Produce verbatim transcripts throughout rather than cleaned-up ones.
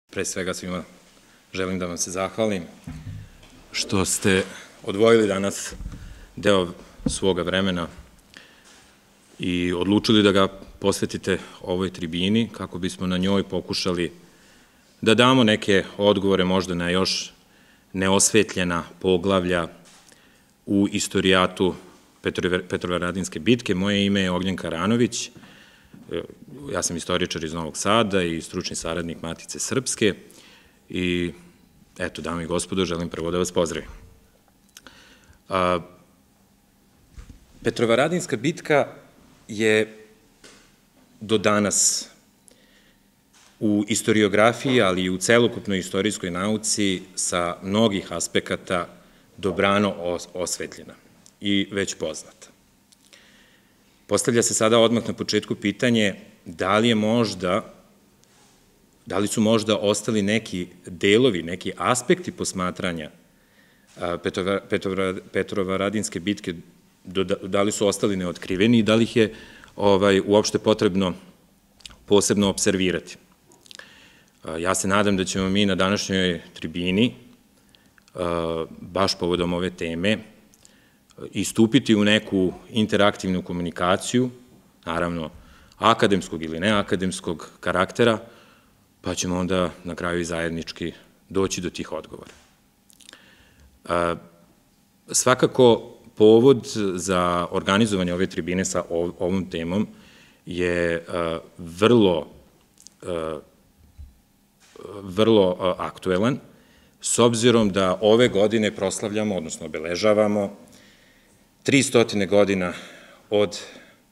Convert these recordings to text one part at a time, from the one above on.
Pre svega svima želim da vam se zahvalim što ste odvojili danas deo svoga vremena i odlučili da ga posvetite ovoj tribini kako bismo na njoj pokušali da damo neke odgovore možda na još neosvetljena poglavlja u istorijatu Petrovaradinske bitke. Moje ime je Ognjen Karanović, ja sam istoričar iz Novog Sada i stručni saradnik Matice Srpske i eto, dame i gospodo, želim prvo da vas pozdravim. Petrovaradinska bitka je do danas u istoriografiji, ali i u celokupnoj istorijskoj nauci sa mnogih aspekata dobrano osvetljena i već poznata. Postavlja se sada odmah na početku pitanje da li je možda, da li su možda ostali neki delovi, neki aspekti posmatranja Petrovaradinske bitke, da li su ostali neotkriveni i da li ih je uopšte potrebno posebno observirati. Ja se nadam da ćemo mi na današnjoj tribini, baš povodom ove teme, istupiti u neku interaktivnu komunikaciju, naravno akademskog ili neakademskog karaktera, pa ćemo onda na kraju i zajednički doći do tih odgovora. Svakako, povod za organizovanje ove tribine sa ovom temom je vrlo, vrlo aktuelan, s obzirom da ove godine proslavljamo, odnosno obeležavamo tristo godina od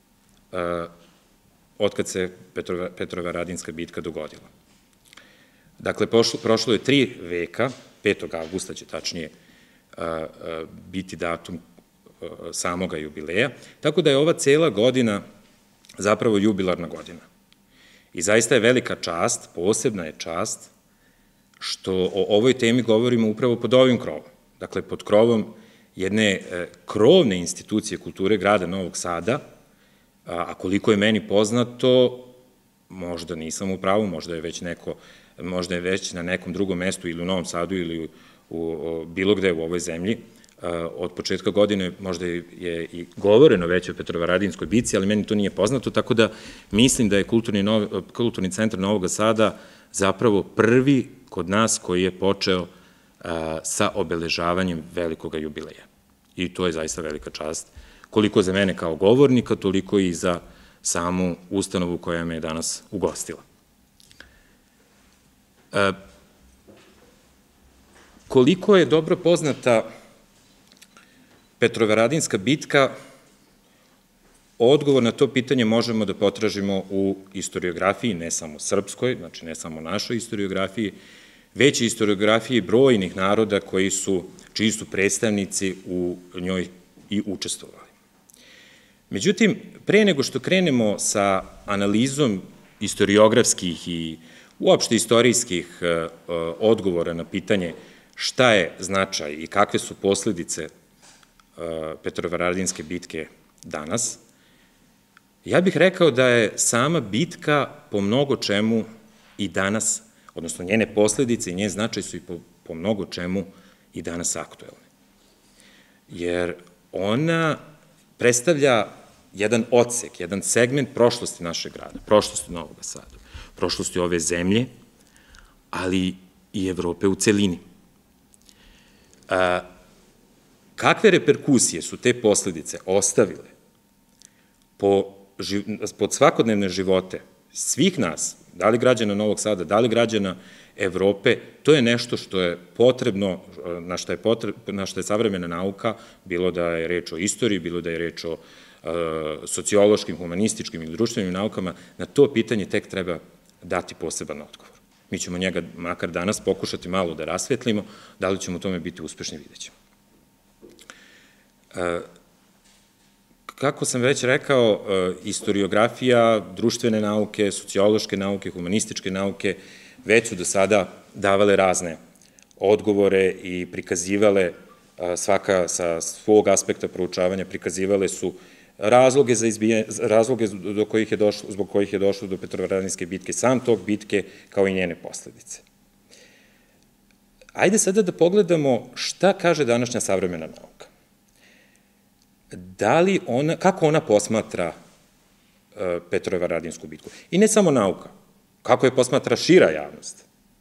kad se Petrovaradinska bitka dogodila. Dakle, prošlo je tri veka, petog avgusta će tačnije biti datum samoga jubileja, tako da je ova cela godina zapravo jubilarna godina. I zaista je velika čast, posebna je čast, što o ovoj temi govorimo upravo pod ovim krovom. Dakle, pod krovom jedne krovne institucije kulture grada Novog Sada, a koliko je meni poznato, možda nisam u pravu, možda je već neko, možda je već na nekom drugom mestu ili u Novom Sadu ili u bilo gde u ovoj zemlji, od početka godine možda je i govoreno već o Petrovaradinskoj bitci, ali meni to nije poznato, tako da mislim da je Kulturni centar Novog Sada zapravo prvi kod nas koji je počeo sa obeležavanjem velikog jubileja. I to je zaista velika čast, koliko za mene kao govornika, toliko i za samu ustanovu koja me je danas ugostila. Koliko je dobro poznata Petrovaradinska bitka, odgovor na to pitanje možemo da potražimo u istoriografiji, ne samo srpskoj, znači ne samo našoj istoriografiji, već i istoriografiji brojnih naroda koji su, čiji su predstavnici u njoj i učestvovali. Međutim, pre nego što krenemo sa analizom istoriografskih i uopšte istorijskih odgovora na pitanje šta je značaj i kakve su posledice Petrovaradinske bitke danas, ja bih rekao da je sama bitka po mnogo čemu i danas, odnosno njene posledice i njen značaj su i po mnogo čemu i danas aktuelne. Jer ona predstavlja jedan odsek, jedan segment prošlosti našeg grada, prošlosti Novog Sada, prošlosti ove zemlje, ali i Evrope u celini. Kakve reperkusije su te posledice ostavile pod svakodnevne živote svih nas, da li građana Novog Sada, da li građana Evrope, to je nešto što je potrebno, na što je savremena nauka, bilo da je reč o istoriji, bilo da je reč o sociološkim, humanističkim ili društvenim naukama, na to pitanje tek treba dati poseban odgovor. Mi ćemo njega makar danas pokušati malo da rasvetlimo, da li ćemo u tome biti uspešni, vidjet ćemo. Kako sam već rekao, istoriografija, društvene nauke, sociološke nauke, humanističke nauke već su do sada davale razne odgovore i prikazivale, svaka sa svog aspekta proučavanja, prikazivale su razloge zbog kojih je došlo do Petrovaradinske bitke, sam tog bitke, kao i njene posledice. Ajde sada da pogledamo šta kaže današnja savremena nauka. Da li ona, kako ona posmatra Petrovaradinsku bitku? I ne samo nauka, kako je posmatra šira javnost.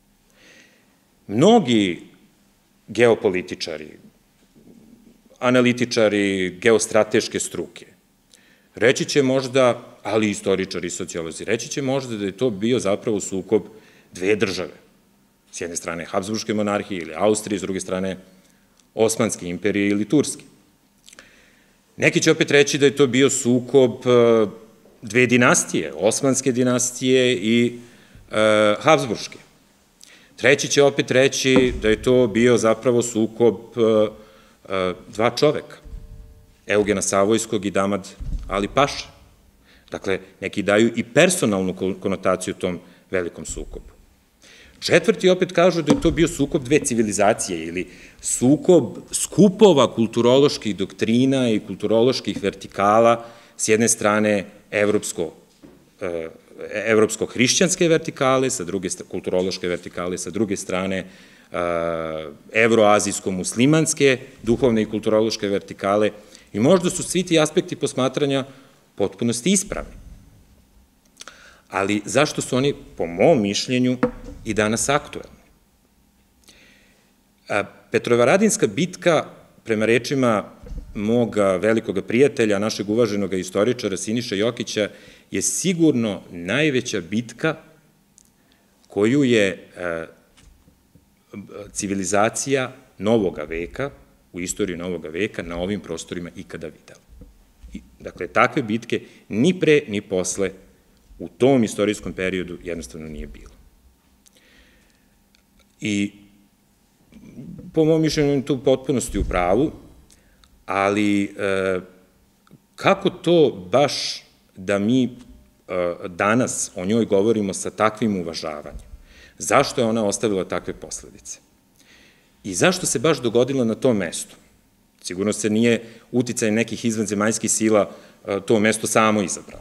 Mnogi geopolitičari, analitičari, geostrateške struke, reći će možda, ali i istoričari i sociolozi, reći će možda da je to bio zapravo sukob dve države. S jedne strane Habsburške monarhije ili Austrije, s druge strane Osmanske imperije ili Turske. Neki će opet reći da je to bio sukob dve dinastije, Osmanske dinastije i Habsburške. Treći će opet reći da je to bio zapravo sukob dva čoveka, Eugena Savojskog i Damad Ali Paša. Dakle, neki daju i personalnu konotaciju tom velikom sukobu. Četvrti opet kažu da je to bio sukob dve civilizacije ili sukob skupova kulturoloških doktrina i kulturoloških vertikala, s jedne strane evropsko-hrišćanske vertikale, sa druge kulturološke vertikale, sa druge strane evroazijsko-muslimanske duhovne i kulturološke vertikale, i možda su svi ti aspekti posmatranja potpunosti ispravni. Ali zašto su oni, po mom mišljenju, i danas aktuelni? Petrovaradinska bitka, prema rečima mog velikog prijatelja, našeg uvaženog istoričara Siniše Jokića, je sigurno najveća bitka koju je civilizacija novoga veka, u istoriji novoga veka, na ovim prostorima ikada videla. Dakle, takve bitke ni pre, ni posle u tom istorijskom periodu jednostavno nije bilo. I po mom mišljenju je to u potpunosti u pravu, ali kako to baš da mi danas o njoj govorimo sa takvim uvažavanjem? Zašto je ona ostavila takve posledice? I zašto se baš dogodilo na tom mestu? Sigurno se nije uticaj nekih izvanzemaljskih sila to mesto samo izabralo.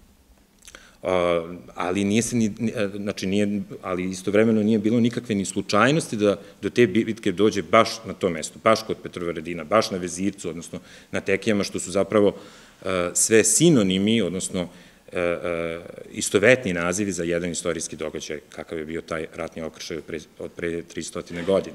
Ali nije se ni, znači nije, ali istovremeno nije bilo nikakve ni slučajnosti da do te bitke dođe baš na to mesto, baš kod Petrovaradina, baš na Vezircu, odnosno na Tekijama, što su zapravo sve sinonimi, odnosno istovetni nazivi za jedan istorijski događaj, kakav je bio taj ratni okršaj od pre tristo godina.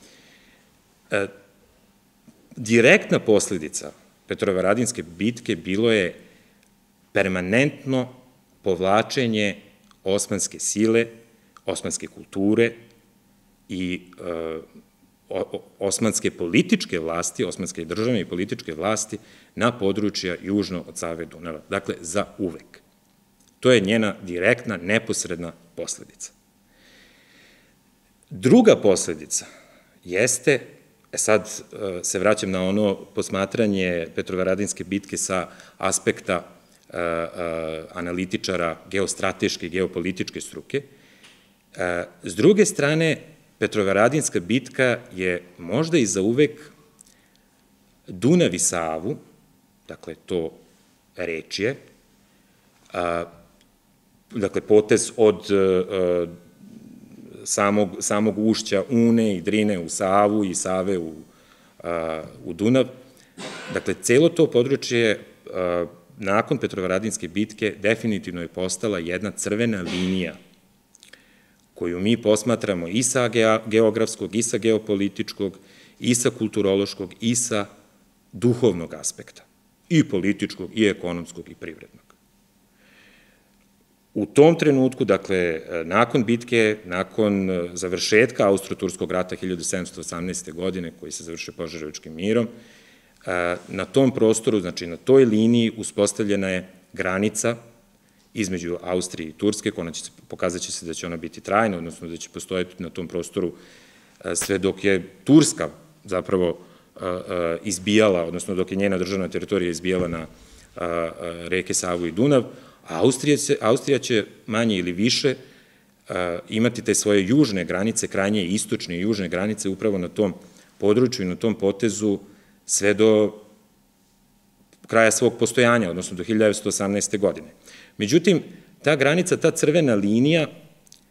Direktna posledica Petrovaradinske bitke bilo je permanentno povlačenje osmanske sile, osmanske kulture i osmanske političke vlasti, osmanske državne i političke vlasti na područja južno od Save Dunava. Dakle, za uvek. To je njena direktna, neposredna posledica. Druga posledica jeste, sad se vraćam na ono posmatranje Petrovaradinske bitke sa aspekta analitičara geostrateške i geopolitičke struke. S druge strane, Petrovaradinska bitka je možda i za uvek Dunav i Savu, dakle to rečje, dakle potez od samog ušća Une i Drine u Savu i Save u Dunav, dakle celo to područje nakon Petrovaradinske bitke definitivno je postala jedna crvena linija koju mi posmatramo i sa geografskog, i sa geopolitičkog, i sa kulturološkog, i sa duhovnog aspekta, i političkog, i ekonomskog, i privrednog. U tom trenutku, dakle, nakon bitke, nakon završetka Austro-Turskog rata hiljadu sedamsto osamnaeste. godine, koji se završio Požarevačkim mirom, na tom prostoru, znači na toj liniji uspostavljena je granica između Austrije i Turske, pokazat će se da će ona biti trajna, odnosno da će postojati na tom prostoru sve dok je Turska zapravo izbijala, odnosno dok je njena državna teritorija izbijala na reke Savu i Dunav, a Austrija će manje ili više imati te svoje južne granice, krajnje istočne i južne granice upravo na tom području i na tom potezu sve do kraja svog postojanja, odnosno do hiljadu devetsto osamnaeste. godine. Međutim, ta granica, ta crvena linija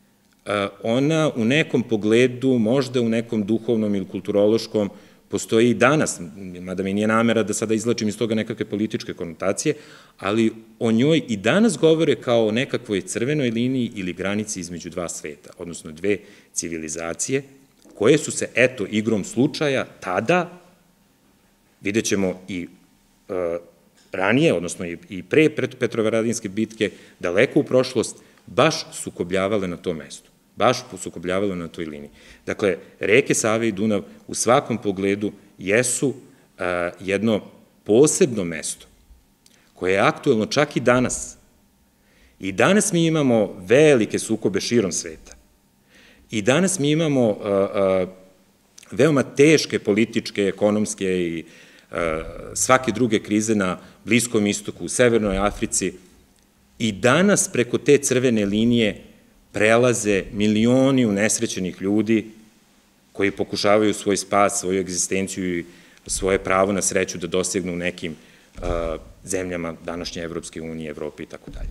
ona u nekom pogledu, možda u nekom duhovnom ili kulturološkom, postoji i danas, mada mi nije namera da sada izlačim iz toga nekakve političke konotacije, ali o njoj i danas govore kao o nekakvoj crvenoj liniji ili granici između dva sveta, odnosno dve civilizacije, koje su se, eto, igrom slučaja, tada, vidjet ćemo i ranije, odnosno i pre Petrovaradinske bitke, daleko u prošlost, baš sukobljavale na tom mestu, baš sukobljavale na toj liniji. Dakle, reke Save i Dunav u svakom pogledu jesu jedno posebno mesto, koje je aktuelno čak i danas. I danas mi imamo velike sukobe širom sveta. I danas mi imamo veoma teške političke, ekonomske i svake druge krize na Bliskom istoku, u Severnoj Africi. I danas preko te crvene linije prelaze milioni unesrećenih ljudi koji pokušavaju svoj spas, svoju egzistenciju i svoje pravo na sreću da dosegnu u nekim zemljama današnje Evropske unije, Evrope i tako dalje.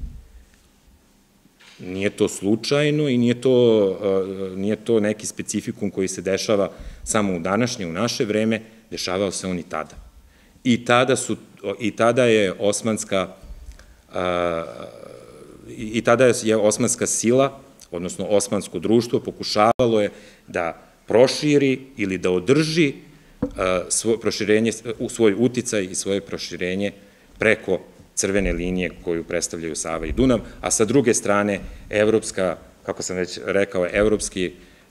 Nije to slučajno i nije to neki specifikum koji se dešava samo u današnje, u naše vreme, dešavao se on i tada. I tada je osmanska i tada je osmanska sila, odnosno osmansko društvo, pokušavalo je da proširi ili da održi svoj uticaj i svoje proširenje preko crvene linije koju predstavljaju Sava i Dunav, a sa druge strane, evropska, kako sam već rekao, evropski,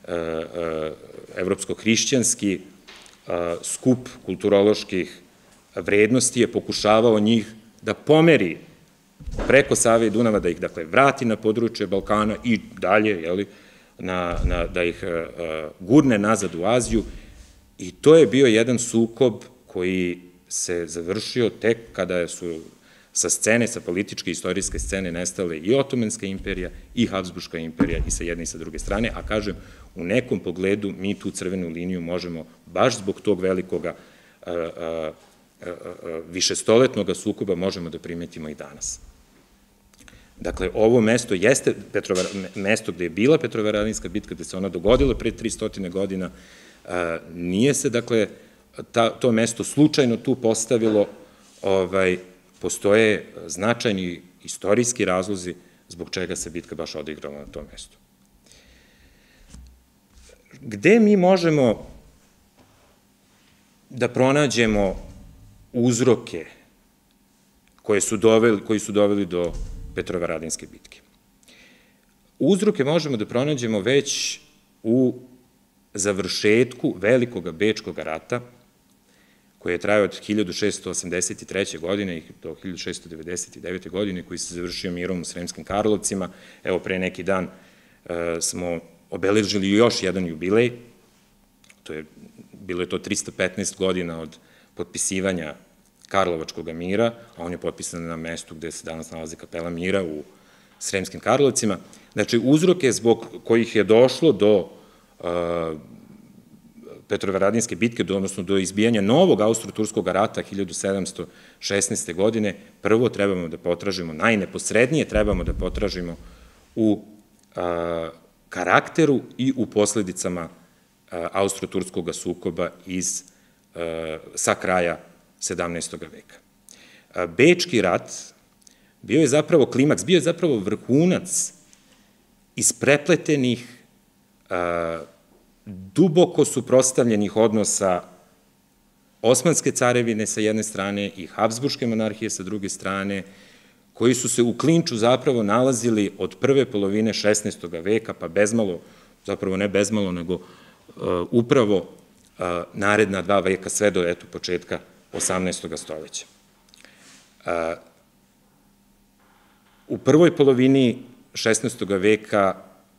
evropsko-hrišćanski skup kulturoloških vrednosti je pokušavao njih da pomeri preko Save i Dunava, da ih, dakle, vrati na područje Balkana i dalje, jeli, da ih gurne nazad u Aziju. I to je bio jedan sukob koji se završio tek kada su sa scene, sa političke i istorijske scene nestale i Otomanska imperija i Habsburška imperija i sa jedne i sa druge strane, a kažem, u nekom pogledu mi tu crvenu liniju možemo, baš zbog tog velikoga višestoletnog sukoba, možemo da primetimo i danas. Dakle, ovo mesto jeste mesto gde je bila Petrovaradinska bitka, gde se ona dogodila pre tristo godina, nije se, dakle, to mesto slučajno tu postavilo, postoje značajni istorijski razlozi zbog čega se bitka baš odigrala na tom mestu. Gde mi možemo da pronađemo uzroke koji su doveli do Petrovaradinske bitke? Uzroke možemo da pronađemo već u završetku Velikog Bečkog rata, koji je trajao od hiljadu šeststo osamdeset treće. godine do hiljadu šeststo devedeset devete. godine, koji se završio mirom u Sremskim Karlovcima. Evo, pre neki dan smo obeležili još jedan jubilej, bilo je to trista petnaest godina od potpisivanja Karlovačkog mira, a on je potpisan na mestu gde se danas nalazi kapela mira u Sremskim Karlovcima. Znači, uzroke zbog kojih je došlo do Petrovaradinske bitke, odnosno do izbijanja novog Austro-Turskog rata hiljadu sedamsto šesnaeste. godine, prvo trebamo da potražimo, najneposrednije trebamo da potražimo u karakteru i u posledicama Austro-Turskog sukoba sa kraja sedamnaestog. veka. Bečki rat bio je zapravo klimaks, bio je zapravo vrhunac isprepletenih, duboko suprotstavljenih odnosa Osmanske carevine sa jedne strane i Habsburške monarhije sa druge strane, koji su se u klinču zapravo nalazili od prve polovine šesnaestog. veka, pa bezmalo, zapravo ne bezmalo, nego upravo naredna dva veka sve do, eto, početka osamnaestog. stoleća. U prvoj polovini šesnaestog. veka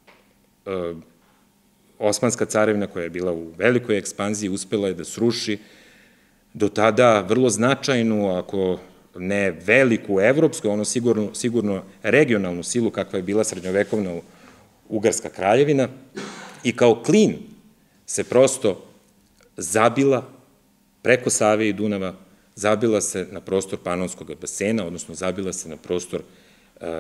Osmanska carevina, koja je bila u velikoj ekspanziji, uspela je da sruši do tada vrlo značajnu, ako ne veliku evropsku, ono sigurno regionalnu silu kakva je bila srednjovekovna Ugarska kraljevina, i kao klin se prosto zabila preko Save i Dunava, zabila se na prostor Panonskog basena, odnosno zabila se na prostor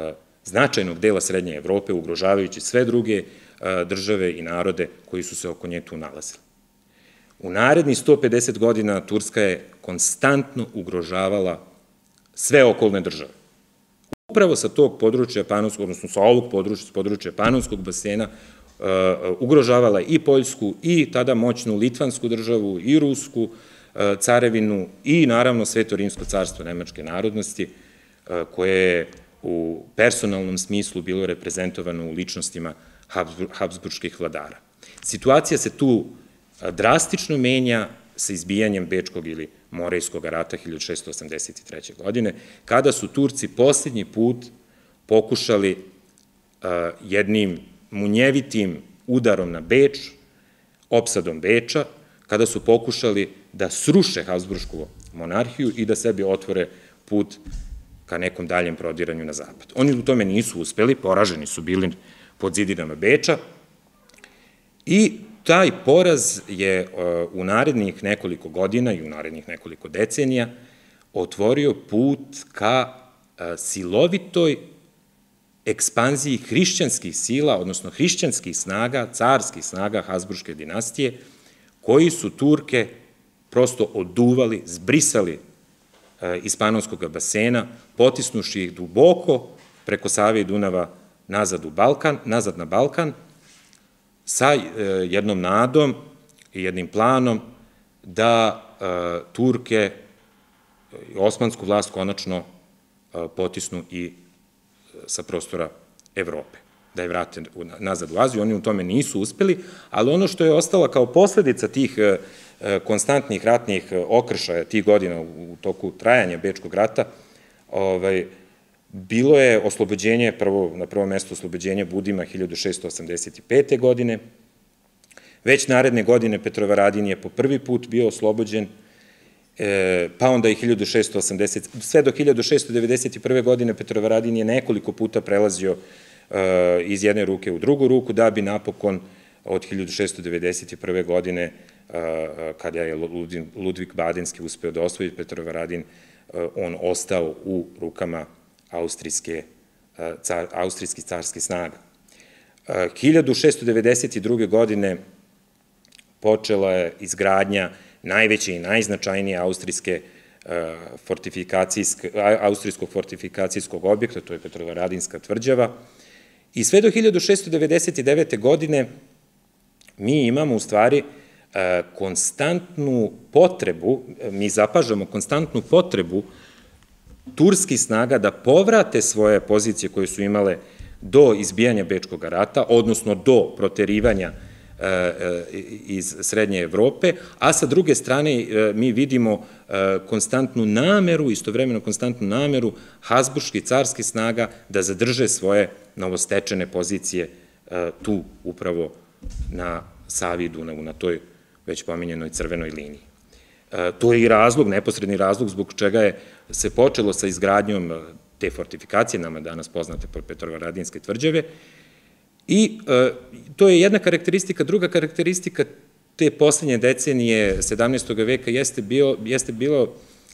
značajnog dela Srednje Evrope, ugrožavajući sve druge države i narode koji su se oko nje tu nalazili. U narednih sto pedeset godina Turska je konstantno ugrožavala sve okolne države. Upravo sa tog područja Panonskog, odnosno sa ovog područja, s područja Panonskog basena, ugrožavala i Poljsku, i tada moćnu Litvansku državu, i Rusku carevinu, i naravno Sveto rimsko carstvo nemačke narodnosti, koje je u personalnom smislu bilo reprezentovano u ličnostima habsburških vladara. Situacija se tu drastično menja sa izbijanjem Bečkog ili Morejskog rata hiljadu šesto osamdeset treće. godine, kada su Turci posljednji put pokušali jednim munjevitim udarom na Beč, opsadom Beča, kada su pokušali da sruše Habsburšku monarhiju i da sebi otvore put ka nekom daljem prodiranju na zapad. Oni u tome nisu uspeli, poraženi su bili pod zidinama Beča i taj poraz je u narednih nekoliko godina i u narednih nekoliko decenija otvorio put ka silovitoj ekspanziji hrišćanskih sila, odnosno hrišćanskih snaga, carskih snaga Habsburške dinastije, koji su Turke prosto oduvali, zbrisali iz Panonskog basena, potisnuši ih duboko preko Save i Dunava nazad u Balkan, nazad na Balkan, sa jednom nadom i jednim planom da Turke i osmansku vlast konačno potisnu i sa prostora Evrope, da je vrate nazad u Aziju. Oni u tome nisu uspeli, ali ono što je ostalo kao posledica tih konstantnih ratnih okršaja tih godina u toku trajanja Bečkog rata, bilo je oslobođenje, na prvom mestu oslobođenje Budima hiljadu šesto osamdeset pete. godine. Već naredne godine Petrovaradin je po prvi put bio oslobođen, pa onda i hiljadu šesto osamdeset, sve do hiljadu šesto devedeset prve. godine Petrovaradin je nekoliko puta prelazio iz jedne ruke u drugu ruku, da bi napokon od hiljadu šesto devedeset prve. godine, kada je Ludvik Badenski uspeo da osvoji Petrovaradin, on ostao u rukama austrijskih carskih snaga. hiljadu šesto devedeset druge. godine počela je izgradnja najveće i najznačajnije austrijskog fortifikacijskog objekta, to je Petrovaradinska tvrđava, i sve do hiljadu šesto devedeset devete. godine mi imamo u stvari konstantnu potrebu, mi zapažamo konstantnu potrebu turskih snaga da povrate svoje pozicije koje su imale do izbijanja Bečkog rata, odnosno do proterivanja iz Srednje Evrope, a sa druge strane mi vidimo konstantnu nameru, istovremeno konstantnu nameru habsburških carskih snaga da zadrže svoje novostečene pozicije tu upravo na Savi i Dunavu, na toj već pominjenoj crvenoj liniji. To je i razlog, neposredni razlog zbog čega je se počelo sa izgradnjom te fortifikacije, nama danas poznate Petrovaradinske tvrđave, i to je jedna karakteristika. Druga karakteristika te poslednje decenije sedamnaestog. veka jeste bilo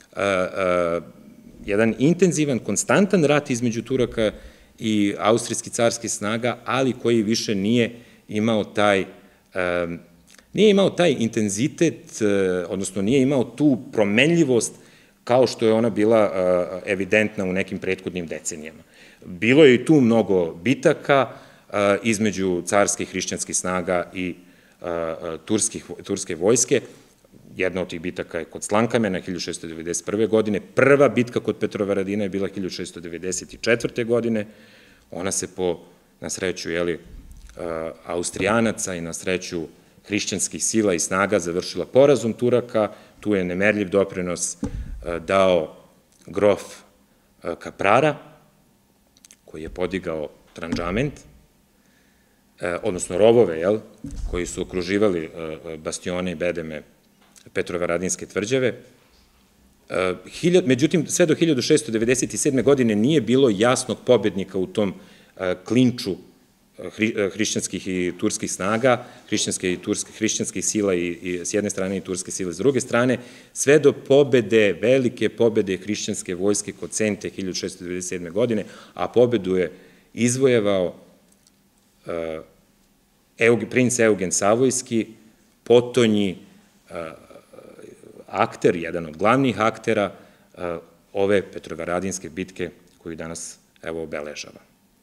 jedan intenzivan, konstantan rat između Turaka i austrijskih carskih snaga, ali koji više nije imao taj nije imao taj intenzitet, odnosno nije imao tu promenljivost kao što je ona bila evidentna u nekim prethodnim decenijama. Bilo je i tu mnogo bitaka između carskih hrišćanskih snaga i turske vojske. Jedna od tih bitaka je kod Slankamena hiljadu šesto devedeset prve. godine. Prva bitka kod Petrovaradina je bila hiljadu šesto devedeset četvrte. godine. Ona se po, na sreću, Austrijanaca i na sreću hrišćanskih sila i snaga završila porazom Turaka. Tu je nemerljiv doprinos dao grof Kaprara, koji je podigao tranžament, odnosno rovove, koji su okruživali bastione i bedeme Petrovaradinske tvrđave. Međutim, sve do hiljadu šesto devedeset sedme. godine nije bilo jasnog pobednika u tom klinču hrišćanskih i turskih snaga, hrišćanskih sila s jedne strane i turske sile s druge strane, sve do pobede, velike pobede hrišćanske vojske kod Sente hiljadu šesto devedeset sedme. godine, a pobedu je izvojevao princ Eugen Savojski, potonji akter, jedan od glavnih aktera ove Petrovaradinske bitke koju danas, evo, obeležava.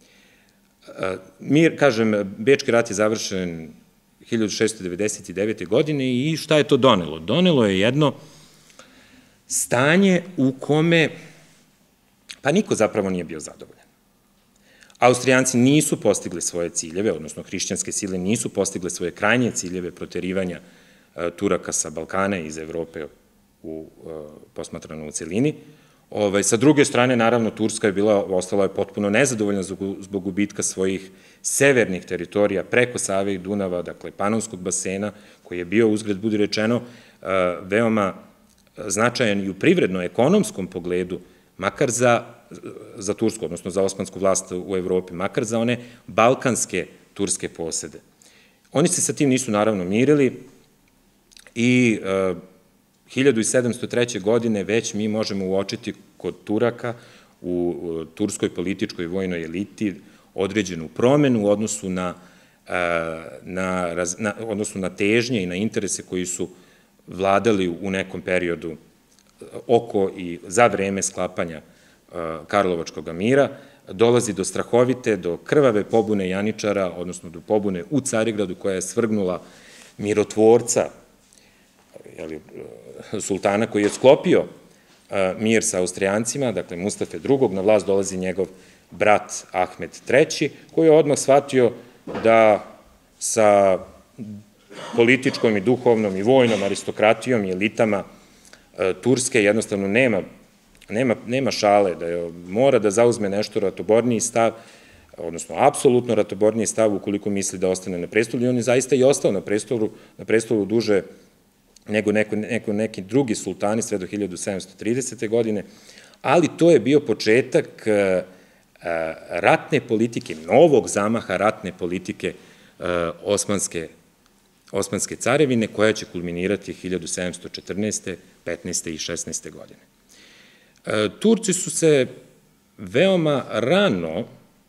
Mir, kažem, Bečki rat je završen hiljadu šeststo devedeset devete. godine i šta je to donelo? Donelo je jedno stanje u kome, pa niko zapravo nije bio zadovoljan. Austrijanci nisu postigli svoje ciljeve, odnosno hrišćanske sile nisu postigle svoje krajnje ciljeve proterivanja Turaka sa Balkana iz Evrope posmatrano u celini. Sa druge strane, naravno, Turska je bila, ostala je potpuno nezadovoljna zbog gubitka svojih severnih teritorija preko Save i Dunava, dakle Panonskog basena, koji je bio, uzgred budi rečeno, veoma značajan i u privredno-ekonomskom pogledu, makar za Tursku, odnosno za osmansku vlast u Evropi, makar za one balkanske turske posede. Oni se sa tim nisu naravno mirili i hiljadu sedamsto treće. godine već mi možemo uočiti kod Turaka u turskoj političkoj i vojnoj eliti određenu promenu u odnosu na, na, na, odnosu na težnje i na interese koji su vladali u nekom periodu oko i za vreme sklapanja Karlovačkog mira. Dolazi do strahovite, do krvave pobune Janičara, odnosno do pobune u Carigradu koja je svrgnula mirotvorca, sultana koji je sklopio mir sa Austrijancima, dakle Mustafe drugog. Na vlast dolazi njegov brat Ahmed treći, koji je odmah shvatio da sa političkom i duhovnom i vojnom aristokratijom i elitama Turske jednostavno nema, nema, nema šale, da je, mora da zauzme nešto ratoborniji stav, odnosno apsolutno ratoborniji stav ukoliko misli da ostane na prestolu, i on je zaista i ostao na prestolu, na prestolu duže nego neko, neko, neki drugi sultani sve do hiljadu sedamsto tridesete. godine, ali to je bio početak ratne politike, novog zamaha ratne politike Osmanske, Osmanske carevine, koja će kulminirati hiljadu sedamsto četrnaeste, petnaeste i šesnaeste. godine. Turci su se veoma rano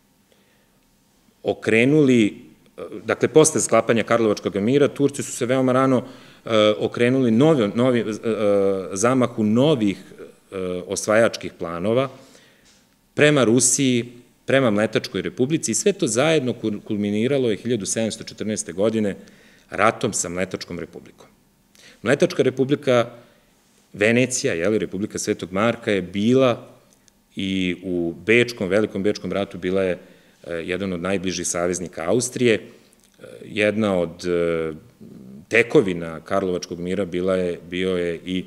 okrenuli, dakle, posle sklapanja Karlovačkog mira, Turci su se veoma rano okrenuli novi, novi, zamahu novih osvajačkih planova prema Rusiji, prema Mletačkoj republici, i sve to zajedno kulminiralo je hiljadu sedamsto četrnaeste. godine ratom sa Mletačkom republikom. Mletačka republika, Venecija, jeli, Republika Svetog Marka, je bila i u Bečkom, Velikom Bečkom ratu bila je jedan od najbližih saveznika Austrije. Jedna od tekovina Karlovačkog mira bila je, bio je i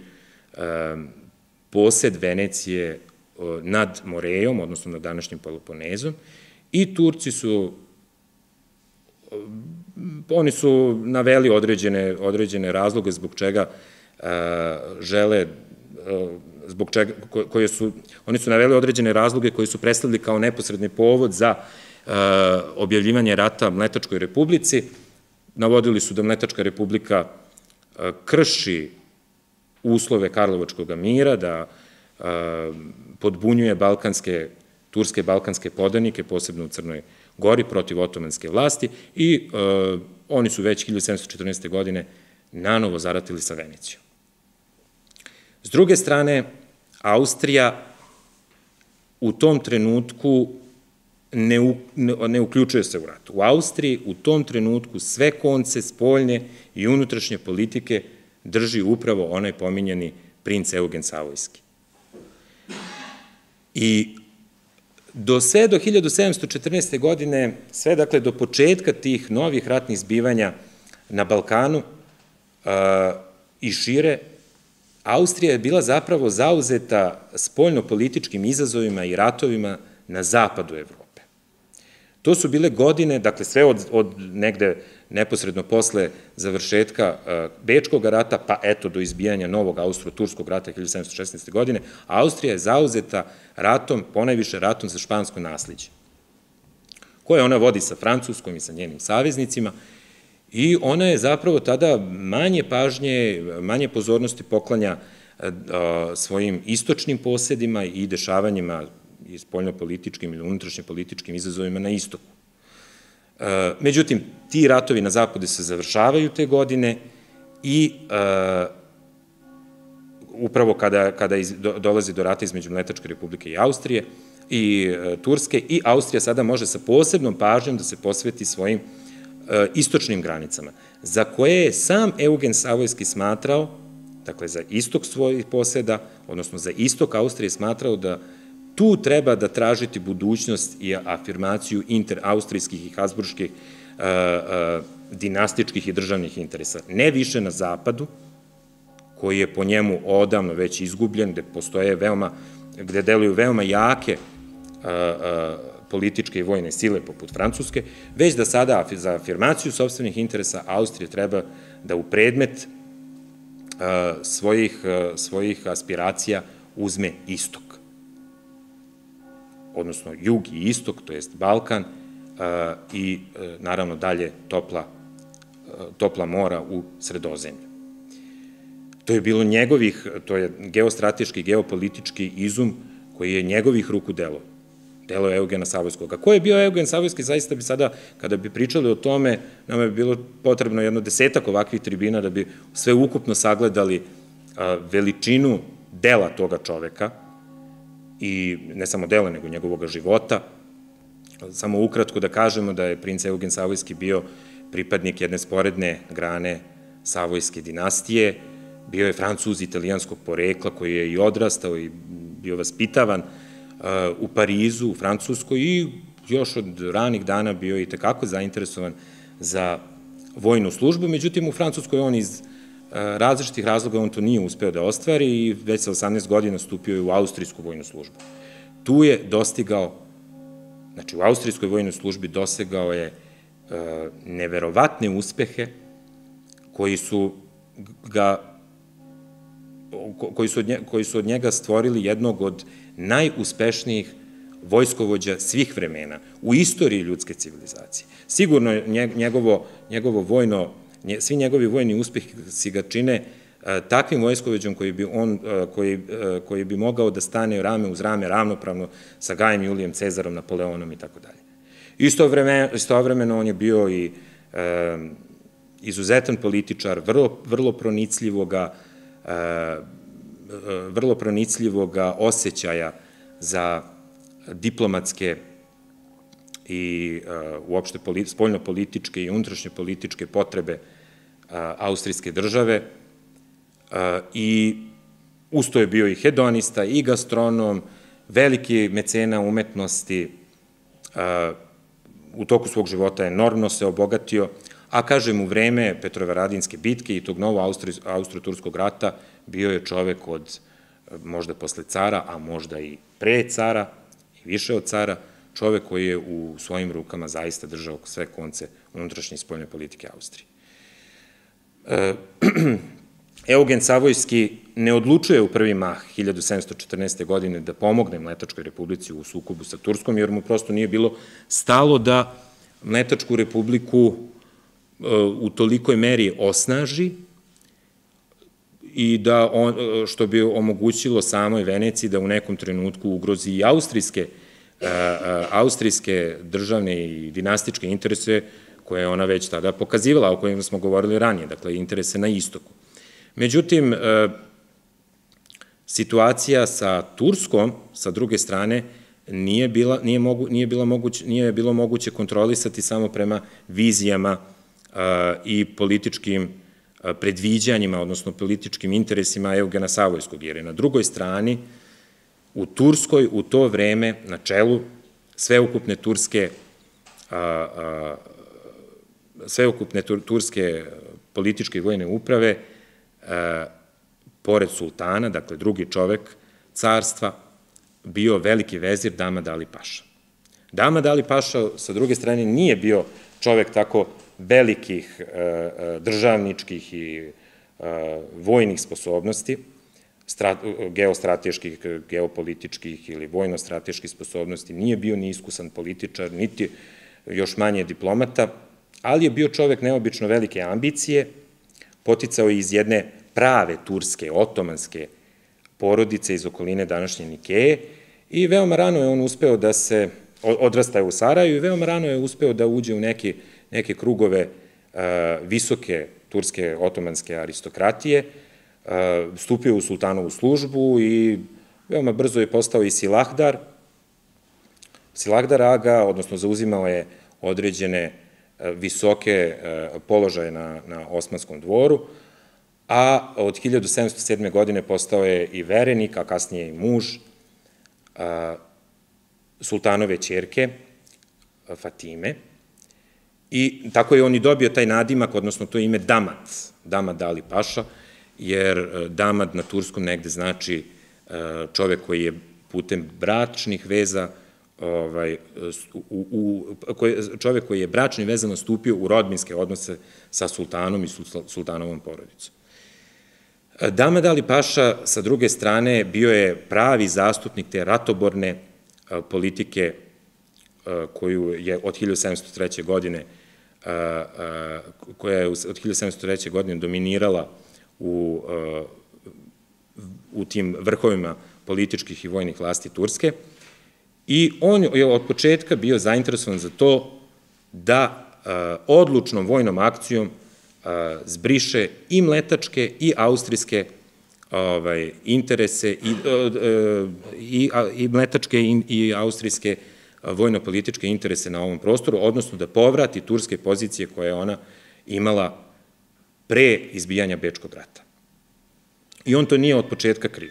posed Venecije nad Morejom, odnosno nad današnjim Peloponezom, i Turci su, oni su naveli određene, određene razloge zbog čega žele, zbog čega, koje su, oni su naveli određene razloge koji su predstavili kao neposredni povod za objavljivanje rata Mletačkoj republici. Navodili su da Mletačka republika krši uslove Karlovačkog mira, da podbunjuje balkanske, turske balkanske podanike, posebno u Crnoj Gori, protiv otomanske vlasti, i oni su već hiljadu sedamsto četrnaeste. godine nanovo zaratili sa Venecijom. S druge strane, Austrija u tom trenutku ne, ne uključuje se u rat. U Austriji u tom trenutku sve konce spoljne i unutrašnje politike drži upravo onaj pominjani princ Eugen Savojski. I do sve do hiljadu sedamsto četrnaeste. godine, sve dakle do početka tih novih ratnih zbivanja na Balkanu i šire, Austrija je bila zapravo zauzeta spoljno-političkim izazovima i ratovima na zapadu Evrope. To su bile godine, dakle sve od, od negde neposredno posle završetka Bečkog rata, pa eto do izbijanja novog Austro-Turskog rata hiljadu sedamsto šesnaeste. godine, Austrija je zauzeta ratom, ponajviše ratom za špansko nasliđe, koje ona vodi sa Francuskom i sa njenim saveznicima, i ona je zapravo tada manje pažnje, manje pozornosti poklanja svojim istočnim posedima i dešavanjima i spoljnopolitičkim ili unutrašnjopolitičkim izazovima na istoku. Međutim, ti ratovi na zapadu se završavaju te godine i upravo kada dolazi do rata između Mletačke Republike i Austrije i Turske, i Austrija sada može sa posebnom pažnjom da se posveti svojim istočnim granicama, za koje je sam Eugen Savojski smatrao, dakle za istok svojih poseda, odnosno za istok Austrije smatrao da tu treba da tražiti budućnost i afirmaciju interaustrijskih i habsburških dinastičkih i državnih interesa. Ne više na zapadu, koji je po njemu odavno već izgubljen, gde postoje veoma, gde deluju veoma jake političke i vojne sile poput Francuske, već da sada za afirmaciju sopstvenih interesa Austrije treba da u predmet svojih aspiracija uzme istok, odnosno jug i istok, to jest Balkan i naravno dalje topla mora u Sredozemlju. To je bilo njegovih, to je geostrateški, geopolitički izum koji je njegovih ruku delo, delo Eugena Savojskog. A ko je bio Eugen Savojski, zaista bi sada, kada bi pričali o tome, nama bi bilo potrebno jedno desetak ovakvih tribina da bi sve ukupno sagledali veličinu dela toga čoveka, i ne samo dela, nego njegovog života. Samo ukratko da kažemo da je princ Eugen Savojski bio pripadnik jedne sporedne grane Savojske dinastije, bio je Francuz italijanskog porekla koji je i odrastao i bio vaspitavan u Parizu, u Francuskoj, i još od ranih dana bio i tekako zainteresovan za vojnu službu. Međutim, u Francuskoj on iz različitih razloga on to nije uspeo da ostvari i već sa osamnaest godina stupio je u austrijsku vojnu službu. Tu je dostigao, znači u austrijskoj vojnoj službi dosegao je neverovatne uspehe koji su ga koji su od njega stvorili jednog od najuspešnijih vojskovođa svih vremena u istoriji ljudske civilizacije. Sigurno njegovo vojno, svi njegovi vojni uspesi ga čine takvim vojskovođom koji bi mogao da stane rame uz rame ravnopravno sa Gajem Julijem Cezarom, Napoleonom i tako dalje. Istovremeno on je bio i izuzetan političar, vrlo pronicljivoga vrlo pronicljivoga osjećaja za diplomatske i uopšte spoljnopolitičke i unutrašnjopolitičke potrebe austrijske države, i usto je bio i hedonista i gastronom, veliki mecena umetnosti, u toku svog života enormno se obogatio, a kažem, u vreme Petrovaradinske bitke i tog novog Austro-Turskog rata bio je čovek od, možda posle cara, a možda i pre cara, i više od cara, čovek koji je u svojim rukama zaista držao sve konce unutrašnje i spoljne politike Austrije. Eugen Savojski ne odlučuje u prvi mah hiljadu sedamsto četrnaeste. godine da pomogne Mletačkoj Republici u sukobu sa Turskom, jer mu prosto nije bilo stalo da Mletačku Republiku u tolikoj meri osnaži i da, što bi omogućilo samoj Veneciji da u nekom trenutku ugrozi i austrijske državne i dinastičke interese koje je ona već tada pokazivala, o kojima smo govorili ranije, dakle interese na istoku. Međutim, situacija sa Turskom, sa druge strane, nije bilo moguće kontrolisati samo prema vizijama i političkim predviđanjima, odnosno političkim interesima Eugena Savojskog, jer je na drugoj strani u Turskoj u to vreme na čelu sveukupne turske sveukupne turske političke i vojne uprave, pored sultana, dakle drugi čovek carstva, bio veliki vezir Damad Ali Paša. Damad Ali Paša, sa druge strane, nije bio čovek tako velikih državničkih i vojnih sposobnosti, geostrateških, geopolitičkih ili vojno-strateških sposobnosti, nije bio ni iskusan političar, niti još manje diplomata, ali je bio čovek neobično velike ambicije, poticao je iz jedne prave turske, otomanske porodice iz okoline današnje Nikeje I veoma rano je on uspeo da se, odrastao u Sarajevu, i veoma rano je uspeo da uđe u neke krugove visoke turske otomanske aristokratije, stupio u sultanovu službu i veoma brzo je postao i silahdar, silahdar aga, odnosno zauzimao je određene visoke položaje na Osmanskom dvoru, a od hiljadu sedamsto sedme. godine postao je i verenik, a kasnije i muž sultanove ćerke Fatime, i tako je on i dobio taj nadimak, odnosno to ime Damad, Damad Ali Paša, jer Damad na turskom negde znači čovek koji je putem bračnih veza, čovek koji je bračnim vezama stupio u rodbinske odnose sa sultanom i sultanovom porodicom. Damad Ali Paša, sa druge strane, bio je pravi zastupnik te ratoborne politike koju je od hiljadu sedamsto treće. godine koja je od hiljadu sedamsto treće. godine dominirala u tim vrhovima političkih i vojnih vlasti Turske, i on je od početka bio zainteresovan za to da odlučnom vojnom akcijom zbriše i mletačke i austrijske interese, i mletačke i austrijske vojno-političke interese na ovom prostoru, odnosno da povrati turske pozicije koje je ona imala pre izbijanja Bečkog rata. I on to nije od početka krio.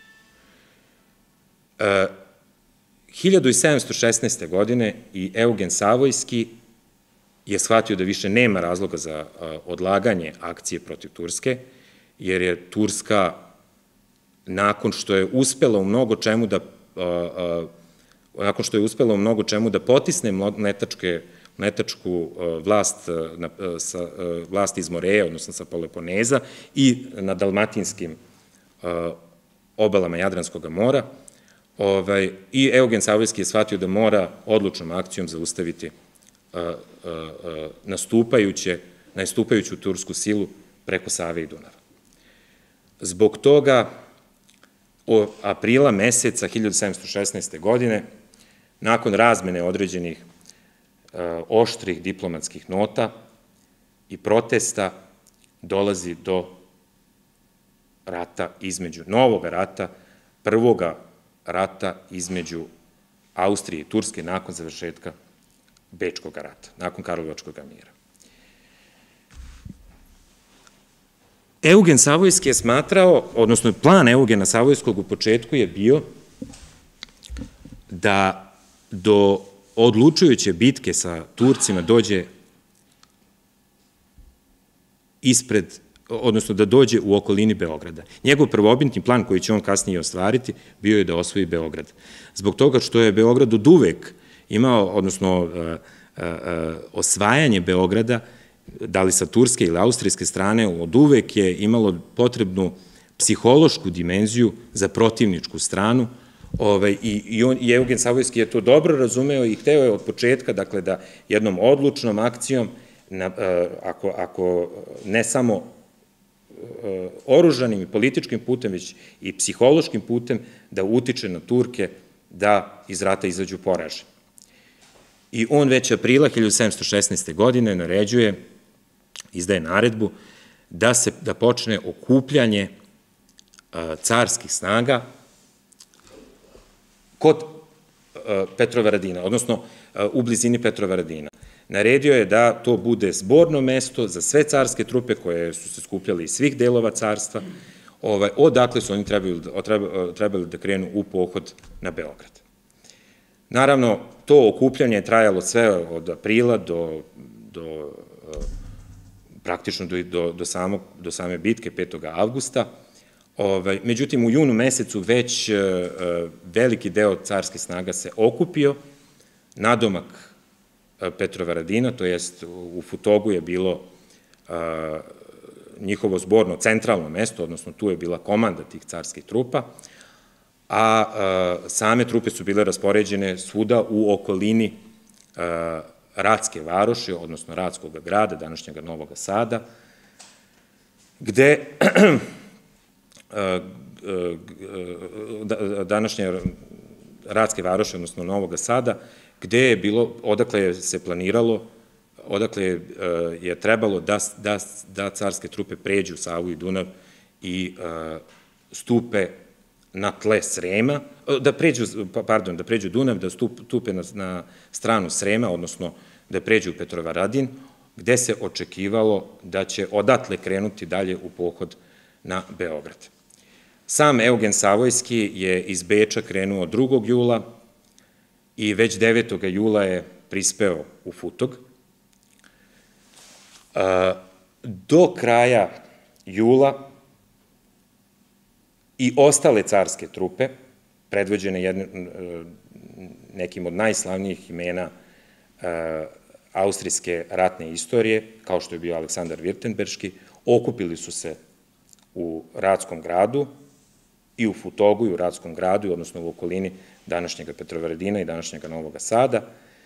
hiljadu sedamsto šesnaeste. godine i Eugen Savojski je shvatio da više nema razloga za odlaganje akcije protiv Turske, jer je Turska, nakon što je uspela u mnogo čemu da nakon što je uspela u mnogo čemu da potisne mletačku vlast iz Moreje, odnosno sa Peloponeza, i na dalmatinskim obalama Jadranskog mora, i Eugen Savojski je shvatio da mora odlučnom akcijom zaustaviti nastupajuću tursku silu preko Save i Dunava. Zbog toga, od aprila meseca hiljadu sedamsto šesnaeste. godine, nakon razmene određenih oštrih diplomatskih nota i protesta, dolazi do rata između, novog rata, prvoga rata između Austrije i Turske nakon završetka Bečkog rata, nakon Karlovačkog mira. Eugen Savojski je smatrao, odnosno plan Eugena Savojskog u početku je bio da do odlučujuće bitke sa Turcima dođe ispred, odnosno da dođe u okolini Beograda. Njegov prvobitni plan, koji će on kasnije ostvariti, bio je da osvoji Beograd. Zbog toga što je Beograd od uvek imao, odnosno osvajanje Beograda, da li sa turske ili austrijske strane, od uvek je imalo potrebnu psihološku dimenziju za protivničku stranu, i Eugen Savojski je to dobro razumeo i hteo je od početka, dakle, da jednom odlučnom akcijom, ako ne samo oružanim i političkim putem, već i psihološkim putem, da utiče na Turke da iz rata izađu poraženi. I on već aprila hiljadu sedamsto šesnaeste. godine naređuje, izdaje naredbu, da počne okupljanje carskih snaga kod Petrovaradina, odnosno u blizini Petrovaradina. Naredio je da to bude zborno mesto za sve carske trupe koje su se skupljale iz svih delova carstva, odakle su oni trebali da krenu u pohod na Beograd. Naravno, to okupljanje je trajalo sve od aprila do praktično do same bitke petog avgusta. Međutim, u junu mesecu već veliki deo carske snaga se okupio nadomak Petrovaradina, to jest u Futogu je bilo njihovo zborno centralno mesto, odnosno tu je bila komanda tih carskih trupa, a same trupe su bile raspoređene svuda u okolini Ratske varoši, odnosno Ratskog grada, današnjega Novog Sada, gde današnja Ratske varoši, odnosno Novoga Sada, gde je bilo, odakle se planiralo, odakle je trebalo da carske trupe pređu Savu i Dunav i stupe na tle Srema, da pređu, pardon, da pređu Dunav, da stupe na stranu Srema, odnosno da pređu u Petrovaradin, gde se očekivalo da će odatle krenuti dalje u pohod na Beograd. Sam Eugen Savojski je iz Beča krenuo drugog jula i već devetog jula je prispeo u Futog. Do kraja jula i ostale carske trupe, predvođene nekim od najslavnijih imena austrijske ratne istorije, kao što je bio Aleksandar Virtemberški, okupili su se u Ratskom gradu i u Futogu i u Ratskom gradu, odnosno u okolini današnjega Petrovaradina i današnjega Novoga Sada.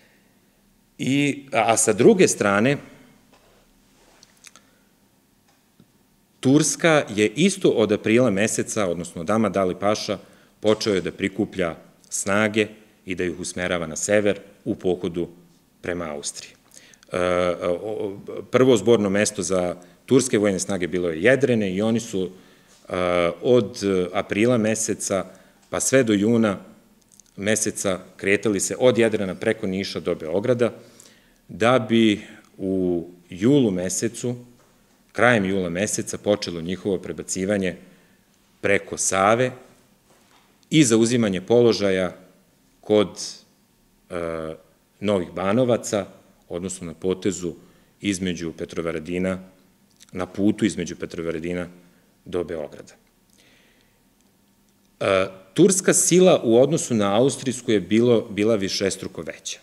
A sa druge strane, Turska je isto od aprila meseca, odnosno od Ahmad Ali Paša, počeo je da prikuplja snage i da ih usmerava na sever u pohodu prema Austriji. Prvo zborno mesto za turske vojne snage bilo je Jedrene i oni su od aprila meseca pa sve do juna meseca kretali se od Jedrana preko Niša do Beograda, da bi u julu mesecu, krajem jula meseca, počelo njihovo prebacivanje preko Save i zauzimanje položaja kod Novih Banovaca, odnosno na potezu između Petrovaradina, na putu između Petrovaradina do Beograda. Turska sila u odnosu na austrijsku je bila višestruko veća.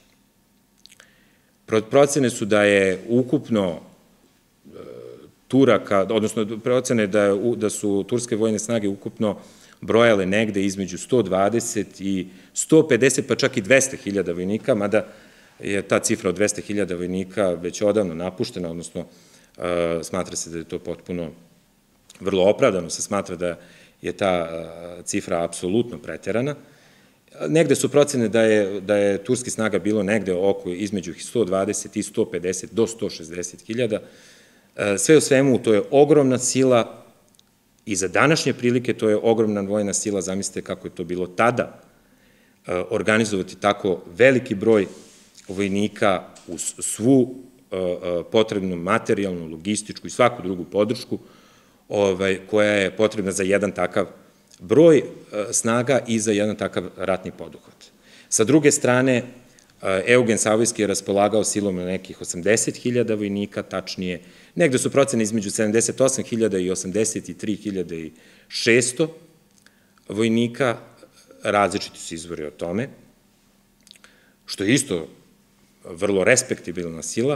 Procene su da je ukupno Turaka, odnosno procene da su turske vojne snage ukupno brojale negde između sto dvadeset i sto pedeset, pa čak i dvesta hiljada vojnika, mada je ta cifra od dvesta hiljada vojnika već odavno napuštena, odnosno smatra se da je to potpuno vrlo opravdano, se smatra da je ta cifra apsolutno preterana. Negde su procene da je turski snaga bilo negde oko između sto dvadeset i sto pedeset do sto šezdeset hiljada. Sve u svemu, to je ogromna sila i za današnje prilike to je ogromna vojna sila. Zamislite kako je to bilo tada organizovati tako veliki broj vojnika uz svu potrebnu materijalnu, logističku i svaku drugu podršku koja je potrebna za jedan takav broj snaga i za jedan takav ratni poduhvat. Sa druge strane, Eugen Savojski je raspolagao silom na nekih osamdeset hiljada vojnika, tačnije, negde su procene između sedamdeset osam hiljada i osamdeset tri hiljade šesto vojnika, različiti su izvori o tome, što je isto vrlo respektibilna sila,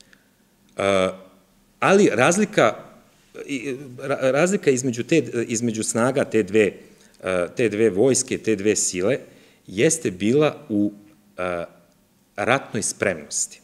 ali razlika razlika između snaga te dve vojske, te dve sile, jeste bila u ratnoj spremnosti.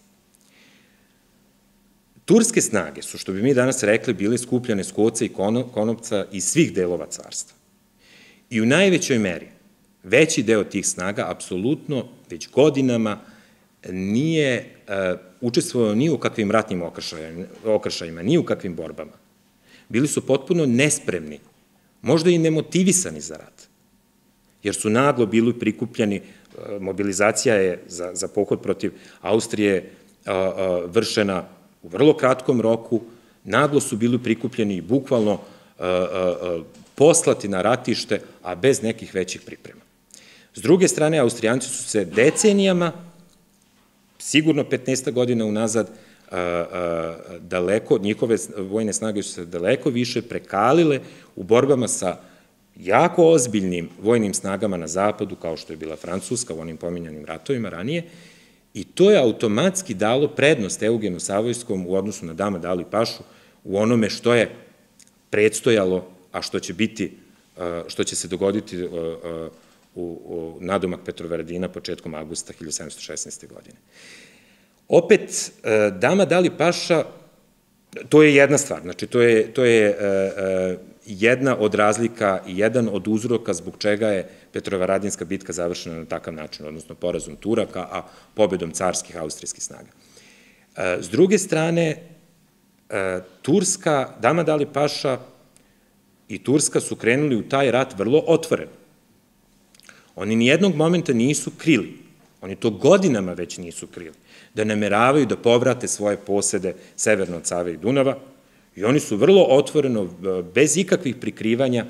Turske snage su, što bi mi danas rekli, bile skupljane s koca i konopca iz svih delova carstva. I u najvećoj meri, veći deo tih snaga, apsolutno, već godinama, nije učestvovao ni u kakvim ratnim okršajima, ni u kakvim borbama. Bili su potpuno nespremni, možda i nemotivisani za rat, jer su naglo bili prikupljeni. Mobilizacija je za pohod protiv Austrije vršena u vrlo kratkom roku, naglo su bili prikupljeni i bukvalno poslati na ratište, a bez nekih većih priprema. S druge strane, Austrijanci su se decenijama, sigurno petnaest godina unazad, daleko, njihove vojne snage su se daleko više prekalile u borbama sa jako ozbiljnim vojnim snagama na zapadu, kao što je bila Francuska u onim pominjanim ratovima ranije, i to je automatski dalo prednost Eugenu Savojskom u odnosu na Ahmad Ali Pašu u onome što je predstojalo, a što će biti, što će se dogoditi u nadomak Petrovaradina početkom avgusta hiljadu sedamsto šesnaeste. godine. Opet, Ahmad Ali Paša, to je jedna stvar, znači to je jedna od razlika i jedan od uzroka zbog čega je Petrovaradinska bitka završena na takav način, odnosno porazom Turaka, a pobedom carskih austrijskih snaga. S druge strane, Turska, Damad Ali Paša i Turska su krenuli u taj rat vrlo otvoreno. Oni nijednog momenta nisu krili, oni to godinama već nisu krili, da nameravaju da povrate svoje posede severno od Save i Dunava, i oni su vrlo otvoreno, bez ikakvih prikrivanja,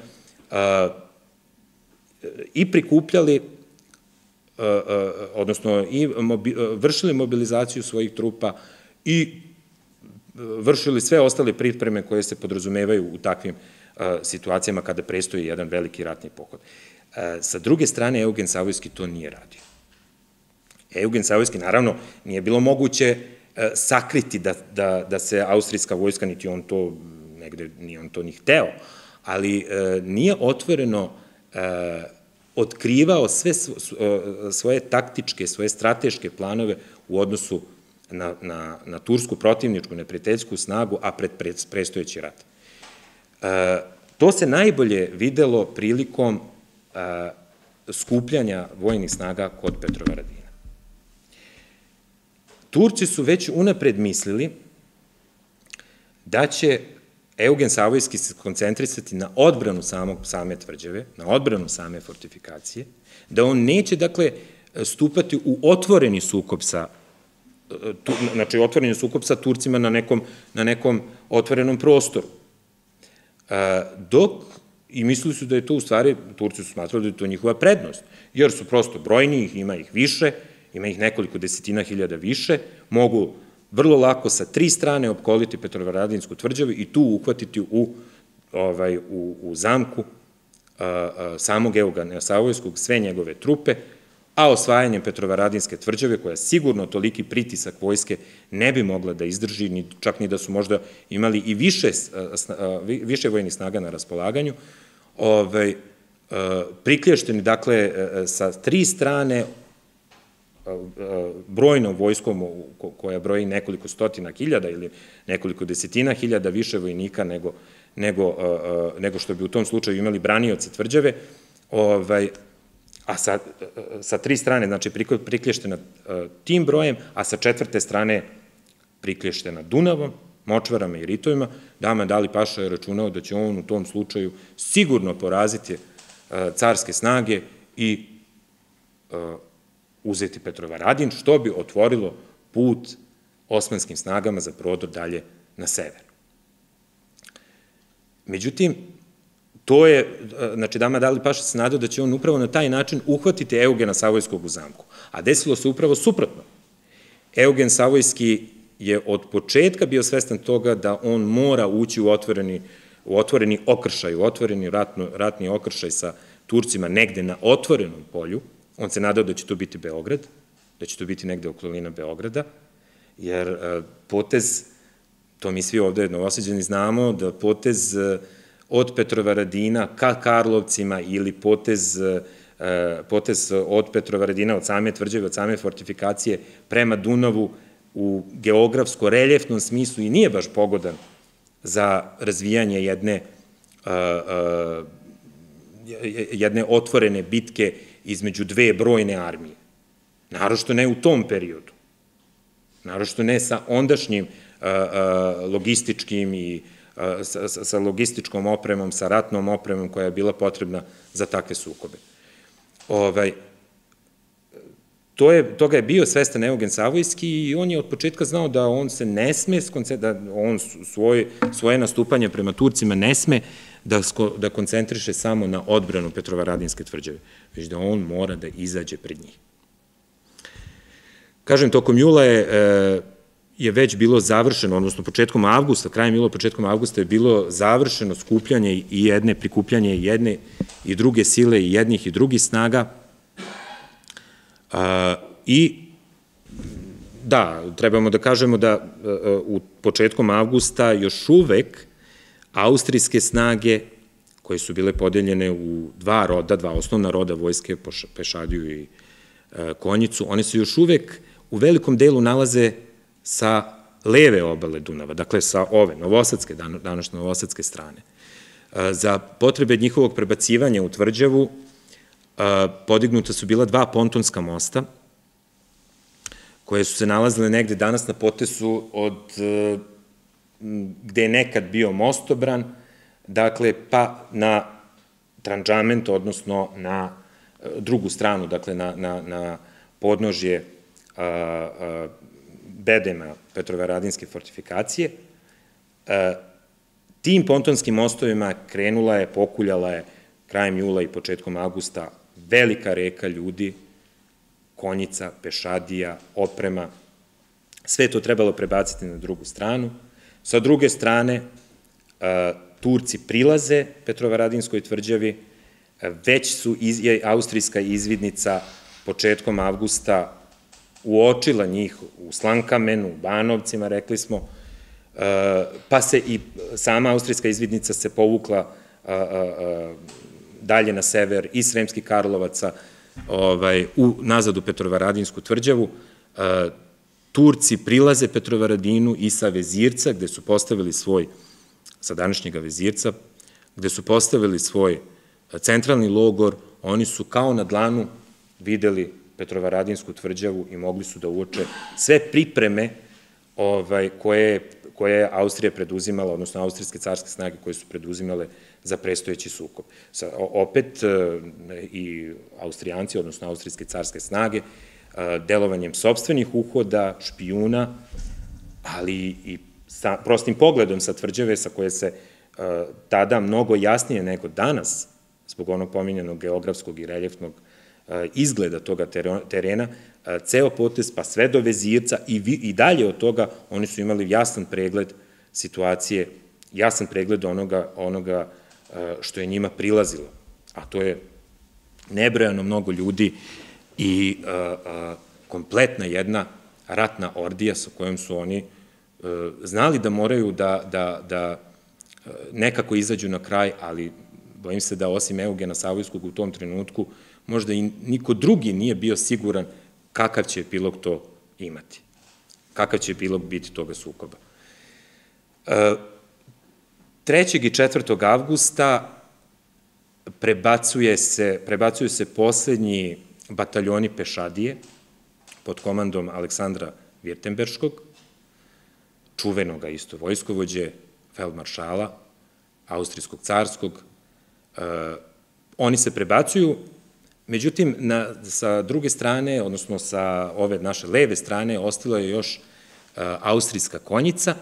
i prikupljali, odnosno i vršili mobilizaciju svojih trupa i vršili sve ostale pripreme koje se podrazumevaju u takvim situacijama kada prestoji jedan veliki ratni pohod. Sa druge strane, Eugen Savojski to nije radio. Eugen Savojski, naravno, nije bilo moguće sakriti da se austrijska vojska, niti on to, negde nije on to ni hteo, ali nije otvoreno otkrivao sve svoje taktičke, svoje strateške planove u odnosu na tursku protivničku, neprijateljsku snagu, a pred prestojeći rat. To se najbolje videlo prilikom skupljanja vojnih snaga kod Petrovaradina. Turci su već unapred mislili da će Eugen Savojski se koncentrisati na odbranu same tvrđave, na odbranu same fortifikacije, da on neće, dakle, stupati u otvoreni sukob sa, znači, otvoreni sukob sa Turcima na nekom otvorenom prostoru. Dok, i mislili su da je to u stvari, Turci su smatrali da je to njihova prednost, jer su prosto brojni, ima ih više, ima ih nekoliko desetina hiljada više, mogu vrlo lako sa tri strane opkoliti Petrovaradinsku tvrđavu i tu uhvatiti u zamku samog Eugena Savojskog sve njegove trupe, a osvajanjem Petrovaradinske tvrđave, koja sigurno toliki pritisak vojske ne bi mogla da izdrži, čak ni da su možda imali i više vojnih snaga na raspolaganju, priklješćeni, dakle, sa tri strane brojnom vojskom koja broji nekoliko stotina hiljada ili nekoliko desetina hiljada više vojnika nego što bi u tom slučaju imali branioci tvrđave, a sa tri strane, znači, priklješćena tim brojem, a sa četvrte strane priklješćena Dunavom, močvarama i ritovima, Damad Ali Paša je računao da će on u tom slučaju sigurno poraziti carske snage i uzeti Petrovaradin, što bi otvorilo put osmanskim snagama za prodor dalje na sever. Međutim, to je, znači, Damad Ali Paša se nadao da će on upravo na taj način uhvatiti Eugena Savojskog u zamku, a desilo se upravo suprotno. Eugen Savojski je od početka bio svestan toga da on mora ući u otvoreni okršaj, u otvoreni ratni okršaj sa Turcima negde na otvorenom polju. On se nadao da će to biti Beograd, da će to biti negde okolina Beograda, jer potez, to mi svi ovde Novosađani znamo, da potez od Petrovaradina ka Karlovcima ili potez od Petrovaradina, od same tvrđave, od same fortifikacije prema Dunavu u geografsko-reljefnom smislu i nije baš pogodan za razvijanje jedne jedne otvorene bitke između dve brojne armije. Naročito ne u tom periodu. Naročito ne sa ondašnjim logističkim i sa logističkom opremom, sa ratnom opremom koja je bila potrebna za takve sukobe. Toga je bio svestan Eugen Savojski i on je od početka znao da on se ne sme, da on svoje nastupanje prema Turcima ne sme da koncentriše samo na odbranu Petrovaradinske tvrđave, već da on mora da izađe pred njih. Kažem, tokom jula je već bilo završeno, odnosno početkom avgusta, krajem jula, početkom avgusta je bilo završeno skupljanje i jedne, prikupljanje jedne i druge sile i jednih i drugih snaga. I da, trebamo da kažemo da u početkom avgusta još uvek austrijske snage, koje su bile podeljene u dva roda, dva osnovna roda vojske, pešadiju i konjicu, one se još uvek u velikom delu nalaze sa leve obale Dunava, dakle sa ove, novosadske, današnje novosadske strane. Za potrebe njihovog prebacivanja u tvrđavu podignuta su bila dva pontonska mosta, koje su se nalazile negde danas na potesu od gde je nekad bio mostobran, dakle, pa na Tranđament, odnosno na drugu stranu, dakle, na podnožje bedema Petrovaradinske fortifikacije. Tim pontonskim mostovima krenula je, pokuljala je krajem jula i početkom avgusta velika reka ljudi, konjica, pešadija, oprema, sve to trebalo prebaciti na drugu stranu. Sa druge strane, Turci prilaze Petrovaradinskoj tvrđavi, već su austrijska izvidnica početkom avgusta uočila njih u Slankamenu, u Banovcima, rekli smo, pa se i sama austrijska izvidnica se povukla dalje na sever iz Sremskih Karlovaca nazad u Petrovaradinsku tvrđavu. Turci prilaze Petrovaradinu i sa Vezirca, gde su postavili svoj, sa današnjega Vezirca, gde su postavili svoj centralni logor. Oni su kao na dlanu videli Petrovaradinsku tvrđavu i mogli su da uoče sve pripreme koje je Austrija preduzimala, odnosno austrijske carske snage koje su preduzimale za prestojeći sukob. Opet i Austrijanci, odnosno austrijske carske snage, delovanjem sopstvenih uhoda, špijuna, ali i prostim pogledom sa tvrđave sa koje se tada mnogo jasnije nego danas, zbog onog pominjanog geografskog i reljefnog izgleda toga terena, ceo potez pa sve do Vezirca i dalje od toga oni su imali jasan pregled situacije, jasan pregled onoga što je njima prilazilo, a to je nebrojano mnogo ljudi i kompletna jedna ratna ordija sa kojom su oni znali da moraju da nekako izađu na kraj, ali bojim se da osim Eugena Savojskog u tom trenutku možda i niko drugi nije bio siguran kakav će epilog to imati, kakav će epilog biti toga sukoba. trećeg i četvrtog avgusta prebacuju se poslednji bataljoni pešadije pod komandom Aleksandra Virtemberškog, čuvenoga isto vojskovođe, feldmaršala, austrijskog carskog. Oni se prebacuju, međutim, sa druge strane, odnosno sa ove naše leve strane, ostala je još austrijska konjica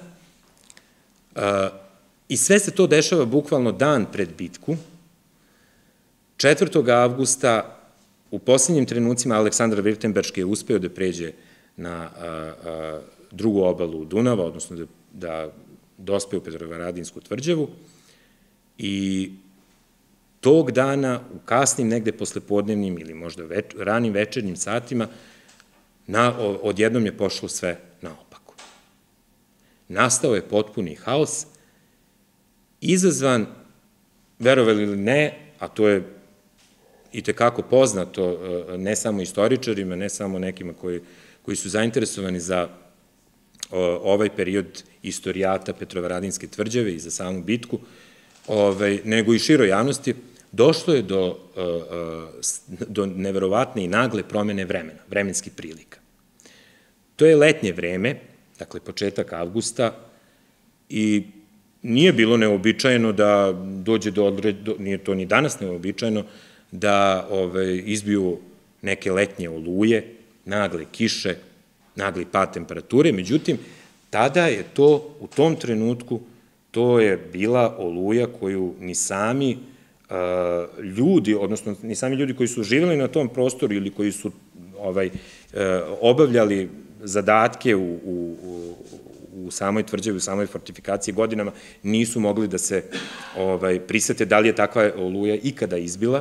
i sve se to dešava bukvalno dan pred bitku. četvrtog avgusta, u poslednjim trenucima, Aleksandar Virtemberški je uspeo da pređe na drugu obalu Dunava, odnosno da dospe u Petrovaradinsku tvrđavu i tog dana, u kasnim negde poslepodnevnim ili možda ranim večernjim satima, odjednom je pošlo sve naopako. Nastao je potpuni haos, izazvan, verovali ili ne, a to je i tekako poznato ne samo istoričarima, ne samo nekima koji su zainteresovani za ovaj period istorijata Petrovaradinske tvrđave i za samu bitku, nego i široj javnosti, došlo je do neverovatne i nagle promene vremena, vremenskih prilika. To je letnje vreme, dakle početak avgusta, i nije bilo neobičajeno da dođe do, nije to ni danas neobičajeno, da izbiju neke letnje oluje, nagle kiše, nagli pad temperature, međutim, tada je to, u tom trenutku, to je bila oluja koju ni sami ljudi, odnosno ni sami ljudi koji su živjeli na tom prostoru ili koji su obavljali zadatke u samoj tvrđavi, u samoj fortifikaciji godinama, nisu mogli da se prisete da li je takva oluja ikada izbila.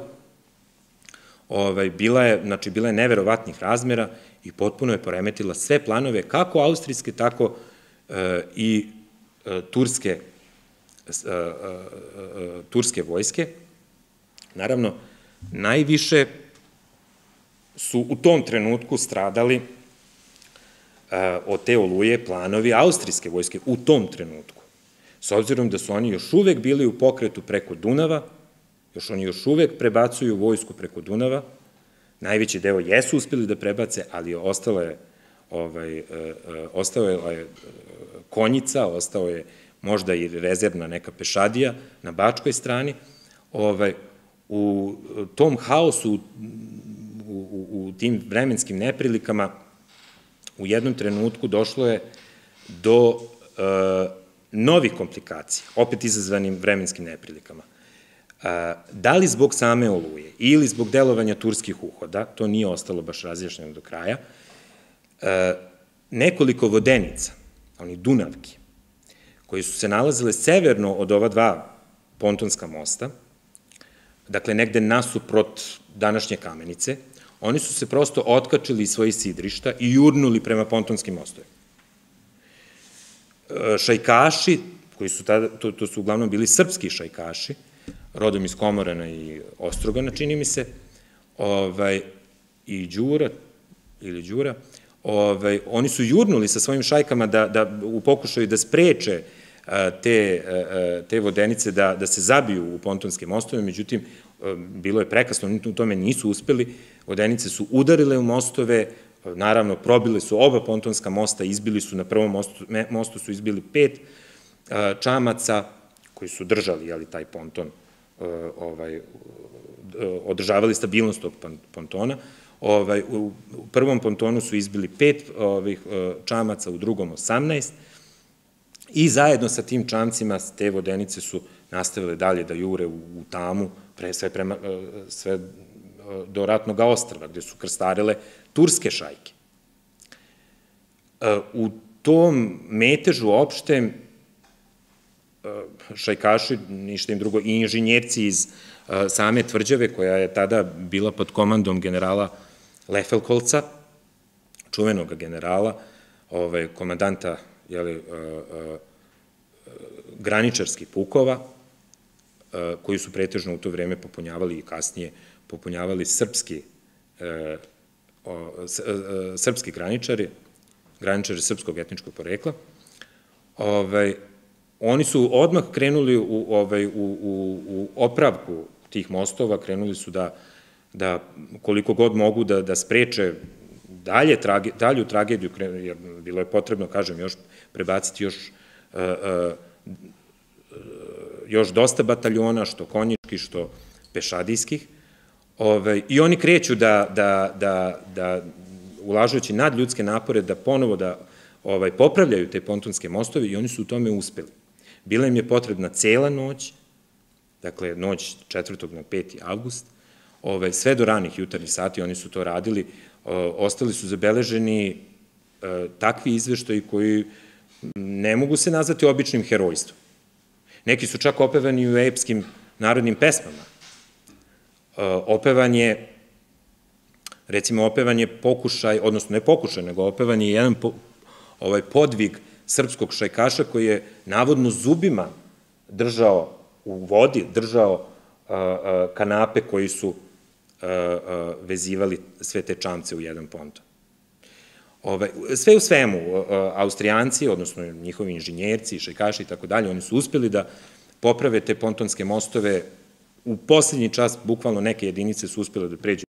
Bila je, znači, bila je neverovatnih razmera i potpuno je poremetila sve planove, kako austrijske, tako i turske turske vojske. Naravno, najviše su u tom trenutku stradali od te oluje planovi austrijske vojske u tom trenutku. s obzirom da su oni još uvek bili u pokretu preko Dunava, još oni još uvek prebacuju vojsku preko Dunava, najveći deo jesu uspeli da prebace, ali ostalo je, ovaj, ostao je konjica, ostao je možda i rezervna neka pešadija na bačkoj strani. Ovaj, u tom haosu, u, u tim vremenskim neprilikama, u jednom trenutku došlo je do e, novih komplikacija, opet izazvanim vremenskim neprilikama. E, da li zbog same oluje ili zbog delovanja turskih uhoda, to nije ostalo baš razjašnjeno do kraja, e, nekoliko vodenica, oni Dunavki, koji su se nalazile severno od ova dva pontonska mosta, dakle negde nasuprot današnje Kamenice, oni su se prosto otkačili iz svojih sidrišta i jurnuli prema pontonskim mostovima. Šajkaši, koji su tada, to, to su uglavnom bili srpski šajkaši, rodom iz Komorana i Ostrogana, čini mi se, ovaj, i Đura, ili Đura, ovaj, oni su jurnuli sa svojim šajkama da, da u pokušaju da spreče te, te vodenice da, da se zabiju u pontonske mostove, međutim, bilo je prekasno, oni u tome nisu uspeli, vodenice su udarile u mostove, naravno, probile su oba pontonska mosta, izbili su na prvom mostu, mostu su izbili pet čamaca koji su držali, jeli, taj ponton, ovaj, održavali stabilnost tog pontona. Ovaj, u prvom pontonu su izbili pet ovih čamaca, u drugom osamnaest, i zajedno sa tim čamcima te vodenice su nastavile dalje da jure u, u tamu, pre sve, prema, sve do Ratnog ostrva, gde su krstarile turske šajke. U tom metežu opšte šajkaši, ništa im drugo, i inženjerci iz same tvrđave, koja je tada bila pod komandom generala Lefelkolca, čuvenog generala, ovaj, komandanta, jeli, graničarskih pukova, koji su pretežno u to vreme popunjavali i kasnije popunjavali srpski, srpski graničari, graničari srpskog etničkog porekla. Ovaj, oni su odmah krenuli u, ovaj, u, u, u opravku tih mostova, krenuli su da, da koliko god mogu da, da spreče dalje, trage, dalju tragediju, jer bilo je potrebno, kažem, još prebaciti još, uh, uh, još dosta bataljona, što konjičkih, što pešadijskih. Ove, I oni kreću da, da, da, da ulažući nadljudske napore, da ponovo da ovaj, popravljaju te pontonske mostove, i oni su u tome uspeli. Bila im je potrebna cela noć, dakle noć četvrtog na peti avgust, ove, sve do ranih jutarnjih sati oni su to radili, o, ostali su zabeleženi e, takvi izveštaji koji ne mogu se nazvati običnim herojstvom. Neki su čak opevani u epskim narodnim pesmama. Opevan je, recimo, opevan je pokušaj, odnosno ne pokušaj, nego opevan je jedan po, ovaj podvig srpskog šajkaša koji je navodno zubima držao u vodi, držao a, a, kanape koji su a, a, vezivali sve te čamce u jedan ponton. Ove, sve u svemu, a, Austrijanci, odnosno njihovi inženjerci, šajkaši i tako dalje, oni su uspeli da poprave te pontonske mostove. U poslednji čas, bukvalno neke jedinice su uspjele da pređu.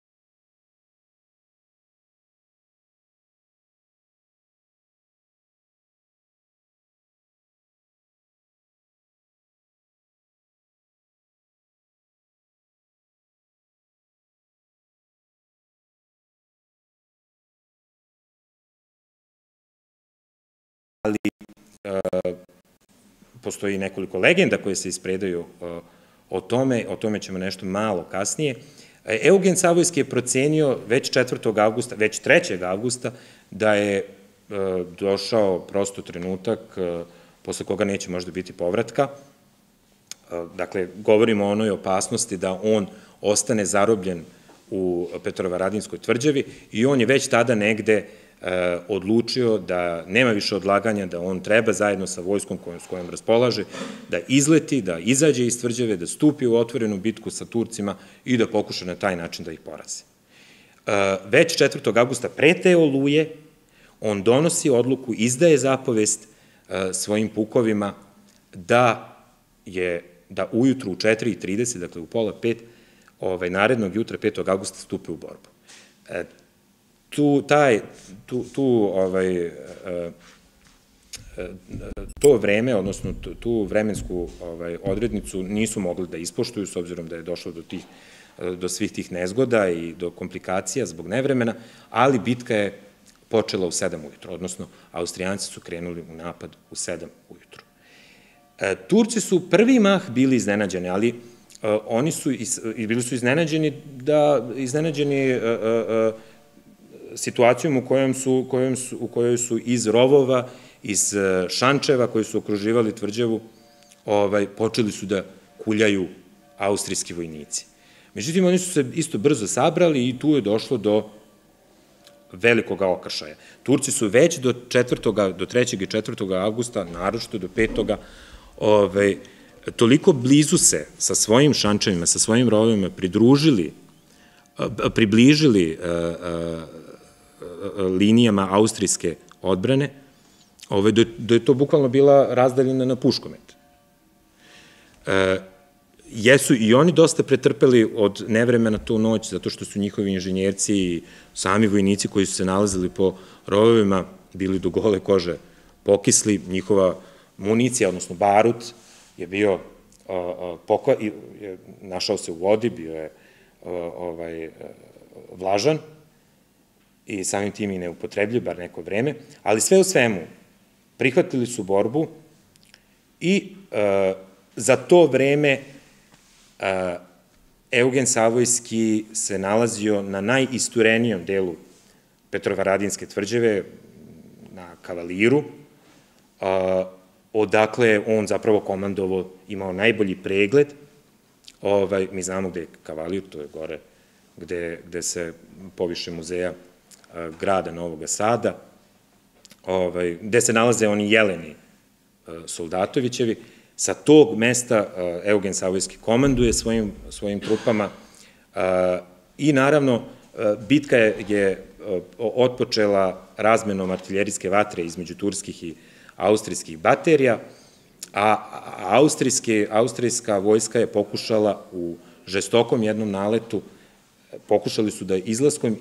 Ali e, postoji nekoliko legenda koje se ispredaju e, o tome, o tome ćemo nešto malo kasnije. Eugen Savojski je procenio već četvrtog avgusta, već trećeg avgusta, da je e, došao prosto trenutak e, posle koga neće možda biti povratka. E, dakle, govorimo o onoj opasnosti da on ostane zarobljen u Petrovaradinskoj tvrđavi i on je već tada negde odlučio da nema više odlaganja, da on treba zajedno sa vojskom s kojom raspolaže da izleti, da izađe iz tvrđave, da stupi u otvorenu bitku sa Turcima i da pokuša na taj način da ih porazi. Već četvrtog avgusta pre te oluje on donosi odluku, izdaje zapovest svojim pukovima da je, da ujutru u četiri i trideset, dakle u pola pet, narednog jutra, petog avgusta, stupe u borbu. Tu, taj, tu, tu, ovaj, to vreme, odnosno tu vremensku odrednicu nisu mogli da ispoštuju, s obzirom da je došlo do tih, do svih tih nezgoda i do komplikacija zbog nevremena, ali bitka je počela u sedam ujutro, odnosno Austrijanci su krenuli u napad u sedam ujutro. Turci su prvi mah bili iznenađeni, ali oni su, bili su iznenađeni da, iznenađeni situacijom u kojoj su, u kojoj su iz rovova, iz šančeva koji su okruživali tvrđavu, počeli su da kuljaju austrijski vojnici. Međutim, oni su se isto brzo sabrali i tu je došlo do velikog okršaja. Turci su već do četvrtoga, do trećeg i četvrtog avgusta, naročito do petoga, toliko blizu se sa svojim šančevima, sa svojim rovovima pridružili, približili linijama austrijske odbrane, da je to bukvalno bila razdaljina na puškomet. Jesu i oni dosta pretrpeli od nevremena tu noć, zato što su njihovi inženjerci i sami vojnici koji su se nalazili po rovovima bili do gole kože pokisli, njihova municija, odnosno barut, je bio našao se u vodi, bio je vlažan i samim tim i neupotrebljiv, bar neko vreme, ali sve u svemu prihvatili su borbu i za to vreme Eugen Savojski se nalazio na najisturenijom delu Petrovaradinske tvrđave, na Kavaliru, odakle je on zapravo komandovao, imao najbolji pregled. Mi znamo gde je Kavalir, to je gore gde se poviše muzeja grada Novog Sada, gde se nalaze oni jeleni Soldatovićevi. Sa tog mesta Eugen Savojski komanduje svojim trupama i naravno bitka je otpočela razmenom artiljerijske vatre između turskih i austrijskih baterija, a austrijska vojska je pokušala u žestokom jednom naletu, pokušali su da izlaskom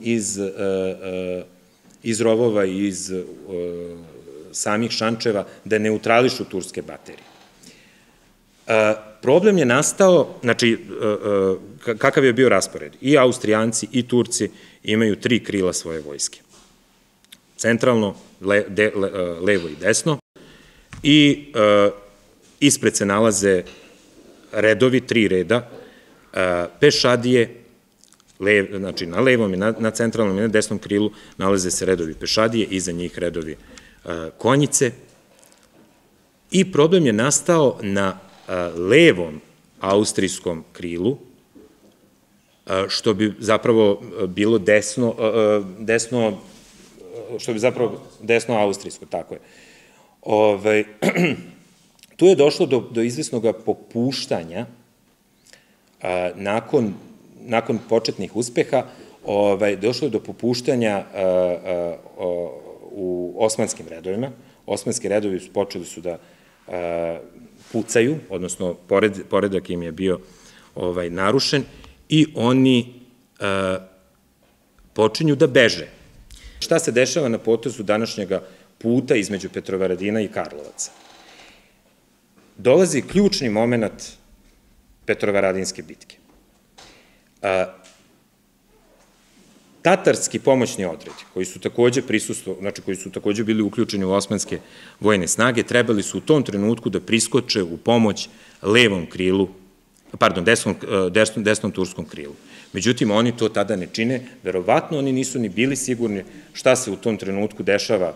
iz rovova i iz samih šančeva da neutrališu turske baterije. Problem je nastao, znači, kakav je bio raspored? I Austrijanci i Turci imaju tri krila svoje vojske. Centralno, levo i desno, i ispred se nalaze redovi, tri reda, pešadije, znači na levom i na centralnom i na desnom krilu nalaze se redovi pešadije, iza njih redovi konjice, i problem je nastao na levom austrijskom krilu, što bi zapravo bilo desno, desno, što bi zapravo desno austrijsko, tako je. Tu je došlo do izvesnog popuštanja nakon početnih uspeha, došlo je do popuštanja u osmanskim redovima. Osmanski redovi počeli su da pucaju, odnosno poredak im je bio narušen i oni počinju da beže. Šta se dešava na potezu današnjega puta između Petrovaradina i Karlovaca? Dolazi ključni moment Petrovaradinske bitke. Tatarski pomoćni odredi, koji su takođe prisustvo, znači koji su takođe bili uključeni u osmanske vojne snage, trebali su u tom trenutku da priskoče u pomoć levom krilu, pardon, desnom turskom krilu. Međutim, oni to tada ne čine, verovatno oni nisu ni bili sigurni šta se u tom trenutku dešava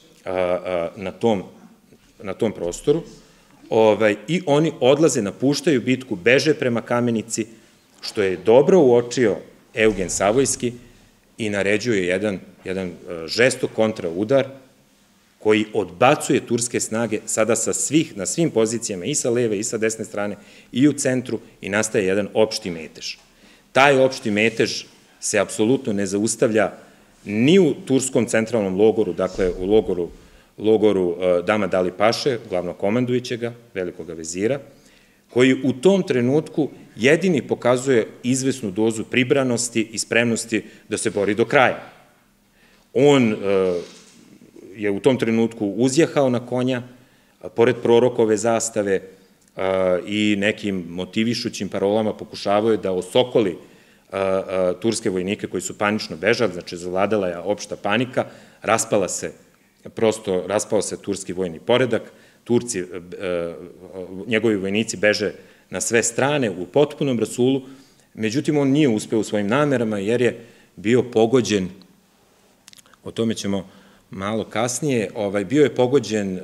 na tom prostoru, i oni odlaze, napuštaju bitku, beže prema Kamenici, što je dobro uočio Eugen Savojski i naređuje jedan žestok kontraudar koji odbacuje turske snage sada sa svih, na svim pozicijama, i sa leve i sa desne strane i u centru, i nastaje jedan opšti metež. Taj opšti metež se apsolutno ne zaustavlja ni u turskom centralnom logoru, dakle u logoru logoru Dama Dali Paše, glavnokomandujućega, velikog vezira, koji u tom trenutku jedini pokazuje izvesnu dozu pribranosti i spremnosti da se bori do kraja. On je u tom trenutku uzjehao na konja, pored prorokove zastave i nekim motivišućim parolama pokušavao je da osokoli turske vojnike koji su panično bežali, znači zavladala je opšta panika, raspala se, prosto raspao se turski vojni poredak, Turci, njegovi vojnici beže na sve strane u potpunom rasulu, međutim on nije uspeo u svojim namerama jer je bio pogođen, o tome ćemo malo kasnije, bio je pogođen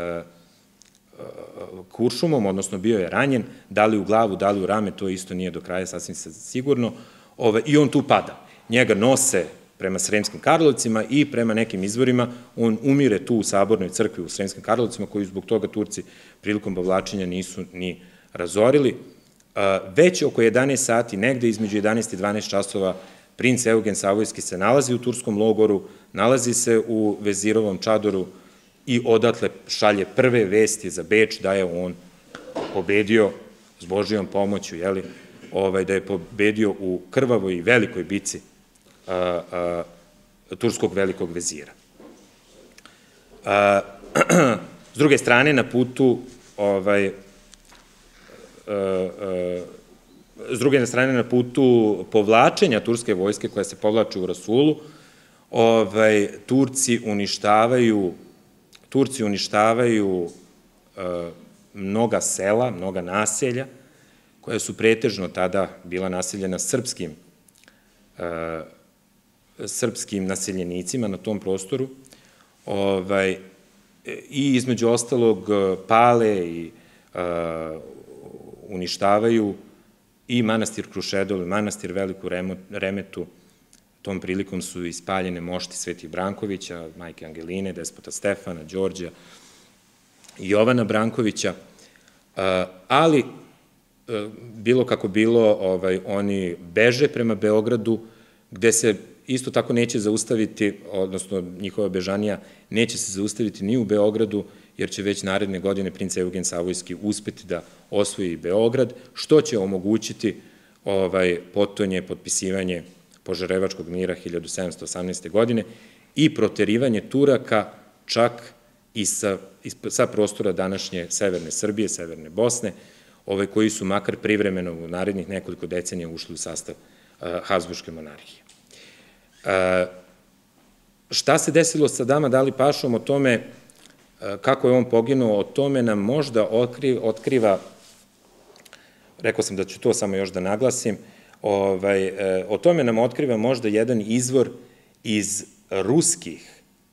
kuršumom, odnosno bio je ranjen, da li u glavu, da li u rame, to isto nije do kraja sasvim sigurno, i on tu pada. Njega nose prema Sremskim Karlovcima i prema nekim izvorima on umire tu u Sabornoj crkvi u Sremskim Karlovcima, koju zbog toga Turci prilikom povlačenja nisu ni razorili. Već oko jedanaest sati, negde između jedanaest i dvanaest časova, princ Eugen Savojski se nalazi u turskom logoru, nalazi se u vezirovom čadoru i odatle šalje prve vesti za Beč da je on pobedio s Božijom pomoću, da je pobedio u krvavoj i velikoj bici turskog velikog vezira. S druge strane, na putu s druge strane, na putu povlačenja turske vojske koja se povlače u Rasulu, Turci uništavaju Turci uništavaju mnoga sela, mnoga naselja, koja su pretežno tada bila naseljena srpskim srpskim naseljenicima na tom prostoru i između ostalog pale i uništavaju i manastir Krušedol, manastir Veliku Remetu. Tom prilikom su ispaljene mošti Svetih Brankovića, majke Angeline, despota Stefana, Đorđa i Jovana Brankovića, ali bilo kako bilo, oni beže prema Beogradu, gde se isto tako neće zaustaviti, odnosno njihova bežanija neće se zaustaviti ni u Beogradu, jer će već naredne godine princ Eugen Savojski uspeti da osvoji Beograd, što će omogućiti potonje, potpisivanje Požarevačkog mira hiljadu sedamsto osamnaeste. godine i proterivanje Turaka čak i sa prostora današnje severne Srbije, severne Bosne, koji su makar privremeno u narednih nekoliko decenija ušli u sastav Habsburške monarhije. Šta se desilo sa Dama Dali Pašom, o tome kako je on poginuo, o tome nam možda otkriva, rekao sam da ću to samo još da naglasim, o tome nam otkriva možda jedan izvor iz ruskih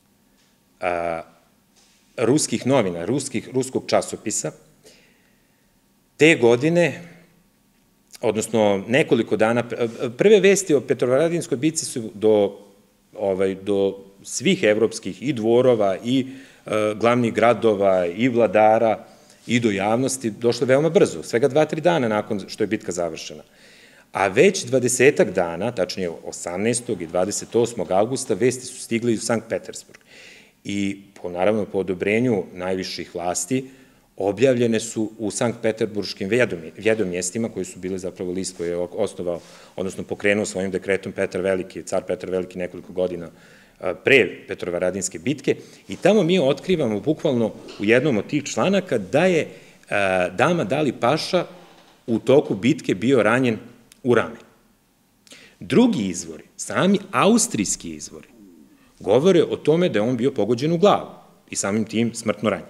ruskih novina, ruskog časopisa. Te godine, odnosno nekoliko dana, prve vesti o Petrovaradinskoj bici su do svih evropskih i dvorova i glavnih gradova i vladara i do javnosti došle veoma brzo, svega dva, tri dana nakon što je bitka završena. A već dvadesetak dana, tačnije osamnaestog i dvadeset osmog avgusta, vesti su stigle iz Sankt Petersburg. I, naravno, po odobrenju najviših vlasti, objavljene su u Sankt Peterburškim vjedomjestima, koji su bili zapravo list koji je osnovao, odnosno pokrenuo svojim dekretom Petar Veliki, car Petar Veliki nekoliko godina pre Petrovaradinske bitke, i tamo mi otkrivamo bukvalno u jednom od tih članaka da je Dama Dali Paša u toku bitke bio ranjen u rame. Drugi izvori, sami austrijski izvori, govore o tome da je on bio pogođen u glavu i samim tim smrtno ranjen.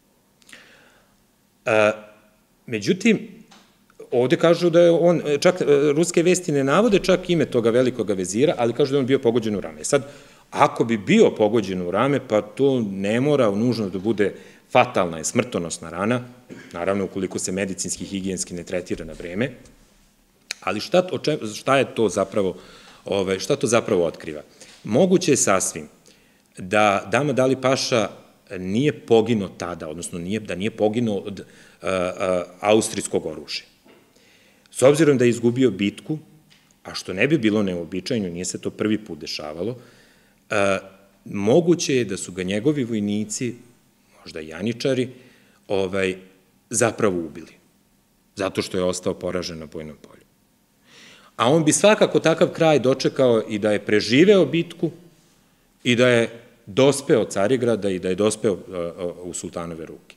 Međutim, ovde kažu da je on, čak ruske vesti ne navode čak ime toga velikoga vezira, ali kažu da je on bio pogođen u rame. Sad, ako bi bio pogođen u rame, pa to ne mora nužno da bude fatalna i smrtonosna rana, naravno ukoliko se medicinski, higijenski ne tretira na vreme, ali šta je to zapravo, šta to zapravo otkriva? Moguće je sasvim da Dama Dali Paša nije poginuo tada, odnosno da nije poginuo od austrijskog oružja. S obzirom da je izgubio bitku, a što ne bi bilo neobičajno, nije se to prvi put dešavalo, moguće je da su ga njegovi vojnici, možda i janičari, zapravo ubili, zato što je ostao poražen na bojnom polju. A on bi svakako takav kraj dočekao i da je preživeo bitku i da je dospeo Carigrada i da je dospeo u sultanove ruke.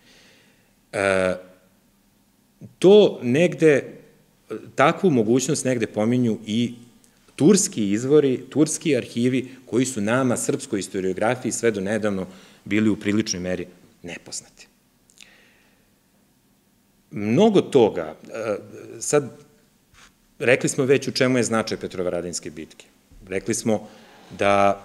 To negde, takvu mogućnost negde pominju i turski izvori, turski arhivi koji su nama, srpskoj historiografiji, sve do nedavno bili u priličnoj meri nepoznati. Mnogo toga, sad, rekli smo već u čemu je značaj Petrovaradinske bitke. Rekli smo da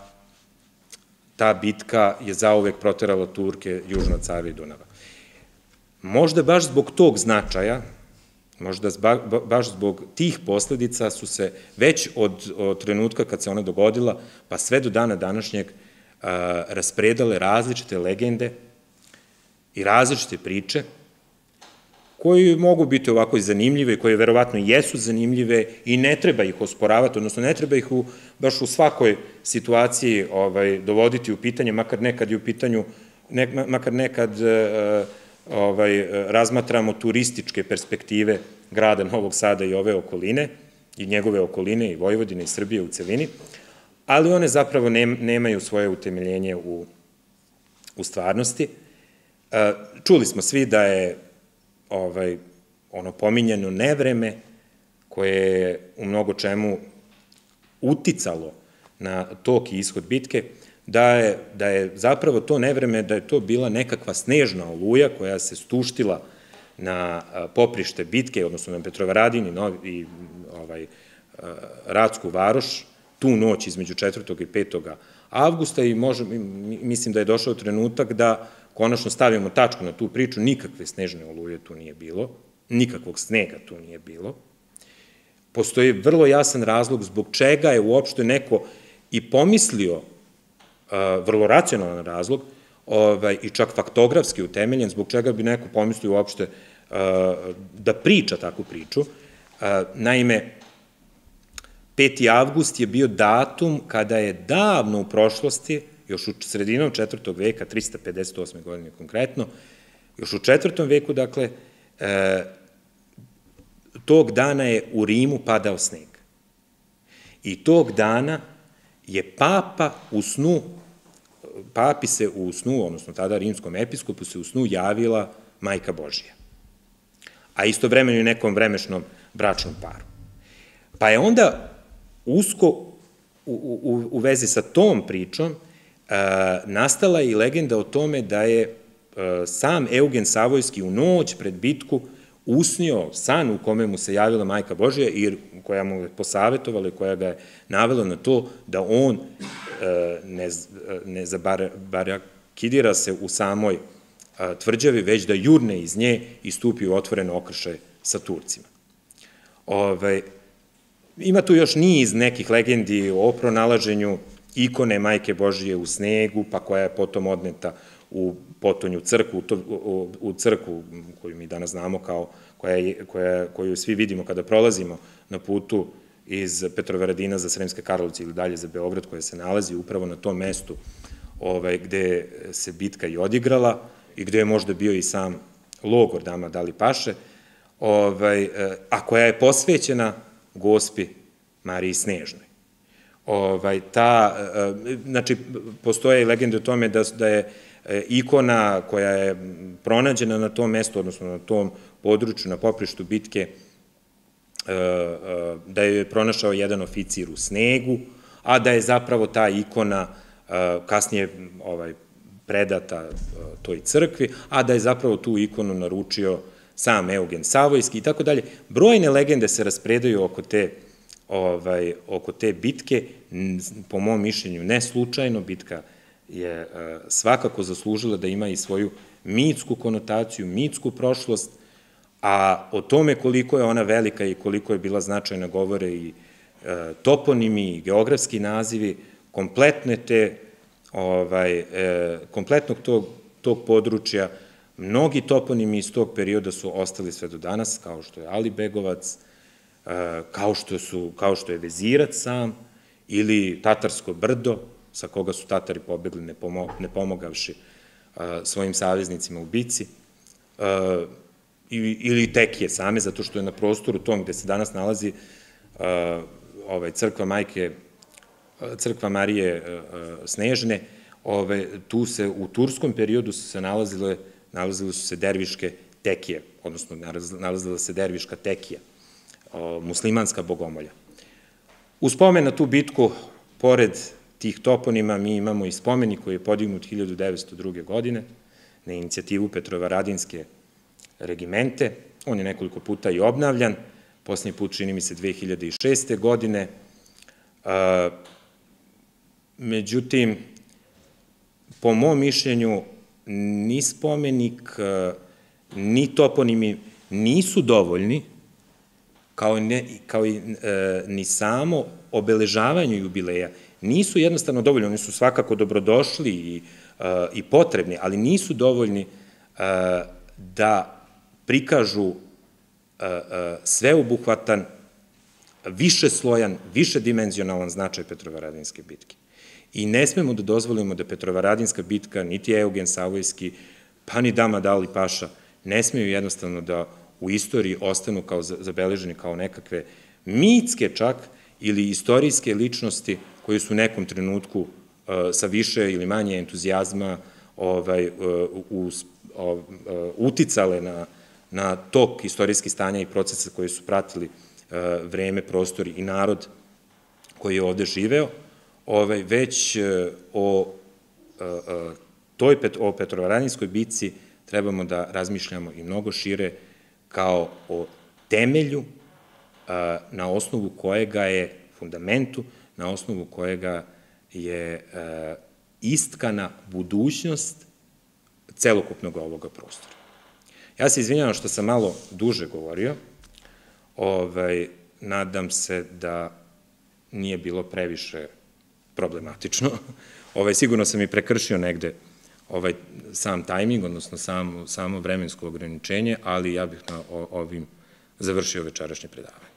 ta bitka je zauvek proterala Turke južno od Save i Dunava. Možda baš zbog tog značaja, možda baš zbog tih posledica su se već od trenutka kad se ona dogodila, pa sve do dana današnjeg raspredale različite legende i različite priče koji mogu biti ovako zanimljive i koje verovatno jesu zanimljive i ne treba ih osporavati, odnosno ne treba ih baš u svakoj situaciji dovoditi u pitanje, makar nekad i u pitanju, makar nekad razmatramo turističke perspektive grada Novog Sada i ove okoline, i njegove okoline, i Vojvodine, i Srbije u celini, ali one zapravo nemaju svoje utemeljenje u stvarnosti. Čuli smo svi da je ono pominjeno nevreme koje je u mnogo čemu uticalo na tok i ishod bitke, da je zapravo to nevreme, da je to bila nekakva snežna oluja koja se stuštila na poprište bitke, odnosno na Petrovaradin i Ratsku varoš, tu noć između četvrtog i petog avgusta i mislim da je došao trenutak da konačno stavimo tačku na tu priču, nikakve snežne oluje tu nije bilo, nikakvog snega tu nije bilo. Postoji vrlo jasan razlog zbog čega je uopšte neko i pomislio, vrlo racionalan razlog, i čak faktografski utemeljen, zbog čega bi neko pomislio uopšte da priča takvu priču. Naime, peti avgust je bio datum kada je davno u prošlosti, još u sredinom četvrtog veka, trista pedeset osme godine konkretno, još u četvrtom veku, dakle, tog dana je u Rimu padao sneg. I tog dana je papa u snu, papi se u snu, odnosno tada rimskom episkopu se u snu javila Majka Božija, a istovremeno i nekom vremešnom bračnom paru. Pa je onda usko u vezi sa tom pričom nastala i legenda o tome da je sam Eugen Savojski u noć pred bitku usnio san u kome mu se javila Majka Božija i koja mu je posavetovala i koja ga je navela na to da on ne zabarakidira se u samoj tvrđavi, već da jurne iz nje i stupi u otvoreno okršaj sa Turcima. Ima tu još niz nekih legendi o pronalaženju ikone Majke Božije u snegu, pa koja je potom odneta u potonju crkvu, u crkvu koju mi danas znamo kao, koju svi vidimo kada prolazimo na putu iz Petrovaradina za Sremske Karlovce ili dalje za Beograd, koja se nalazi upravo na tom mestu gde se bitka i odigrala i gde je možda bio i sam logor Dama Dalipaše, a koja je posvećena Gospi Mariji Snežnoj. Znači, postoje i legende o tome da je ikona koja je pronađena na tom mestu, odnosno na tom području, na poprištu bitke, da je pronašao jedan oficir u snegu, a da je zapravo ta ikona kasnije predata toj crkvi, a da je zapravo tu ikonu naručio sam Eugen Savojski i tako dalje. Brojne legende se raspredaju oko te bitke, po mom mišljenju ne slučajno, bitka je svakako zaslužila da ima i svoju mitsku konotaciju, mitsku prošlost, a o tome koliko je ona velika i koliko je bila značajna govore i toponimi i geografski nazivi kompletne te, kompletnog tog područja. Mnogi toponimi iz tog perioda su ostali sve do danas, kao što je Alibegovac, kao što je Vezirac sam, ili Tatarsko brdo, sa koga su Tatari pobegli ne pomogavši svojim saveznicima u bici, ili Tekije same, zato što je na prostoru tom gde se danas nalazi crkva majke, crkva Marije Snežne, tu se u turskom periodu su se nalazile, nalazile su se derviške Tekije, odnosno nalazila se derviška Tekija, muslimanska bogomolja. U spomen na tu bitku, pored tih toponima, mi imamo i spomenik koji je podignut hiljadu devetsto druge. godine na inicijativu Petrovaradinske regimente. On je nekoliko puta i obnavljan, poslednji put čini mi se dve hiljade šeste. godine. Međutim, po mom mišljenju, ni spomenik, ni toponimi nisu dovoljni, kao i ni samo obeležavanje jubileja, nisu jednostavno dovoljni, oni su svakako dobrodošli i potrebni, ali nisu dovoljni da prikažu sveobuhvatan, višeslojan, višedimenzionalan značaj Petrovaradinske bitke. I ne smemo da dozvolimo da Petrovaradinska bitka, niti Eugen Savojski, pa ni Dama Dali Paša, ne smeju jednostavno da u istoriji ostanu kao zabeleženi kao nekakve mitske čak ili istorijske ličnosti koje su u nekom trenutku sa više ili manje entuzijazma uticale na tok istorijskih stanja i procesa koje su pratili vreme, prostor i narod koji je ovde živeo, već o toj Petrovaradinskoj bitci trebamo da razmišljamo i mnogo šire kao o temelju na osnovu kojega je, fundamentu, na osnovu kojega je istkana budućnost celokupnog ovoga prostora. Ja se izvinjavam što sam malo duže govorio, nadam se da nije bilo previše problematično. Sigurno sam i prekršio negde sam tajming, odnosno samo vremensko ograničenje, ali ja bih na ovim završio večerašnje predavanje.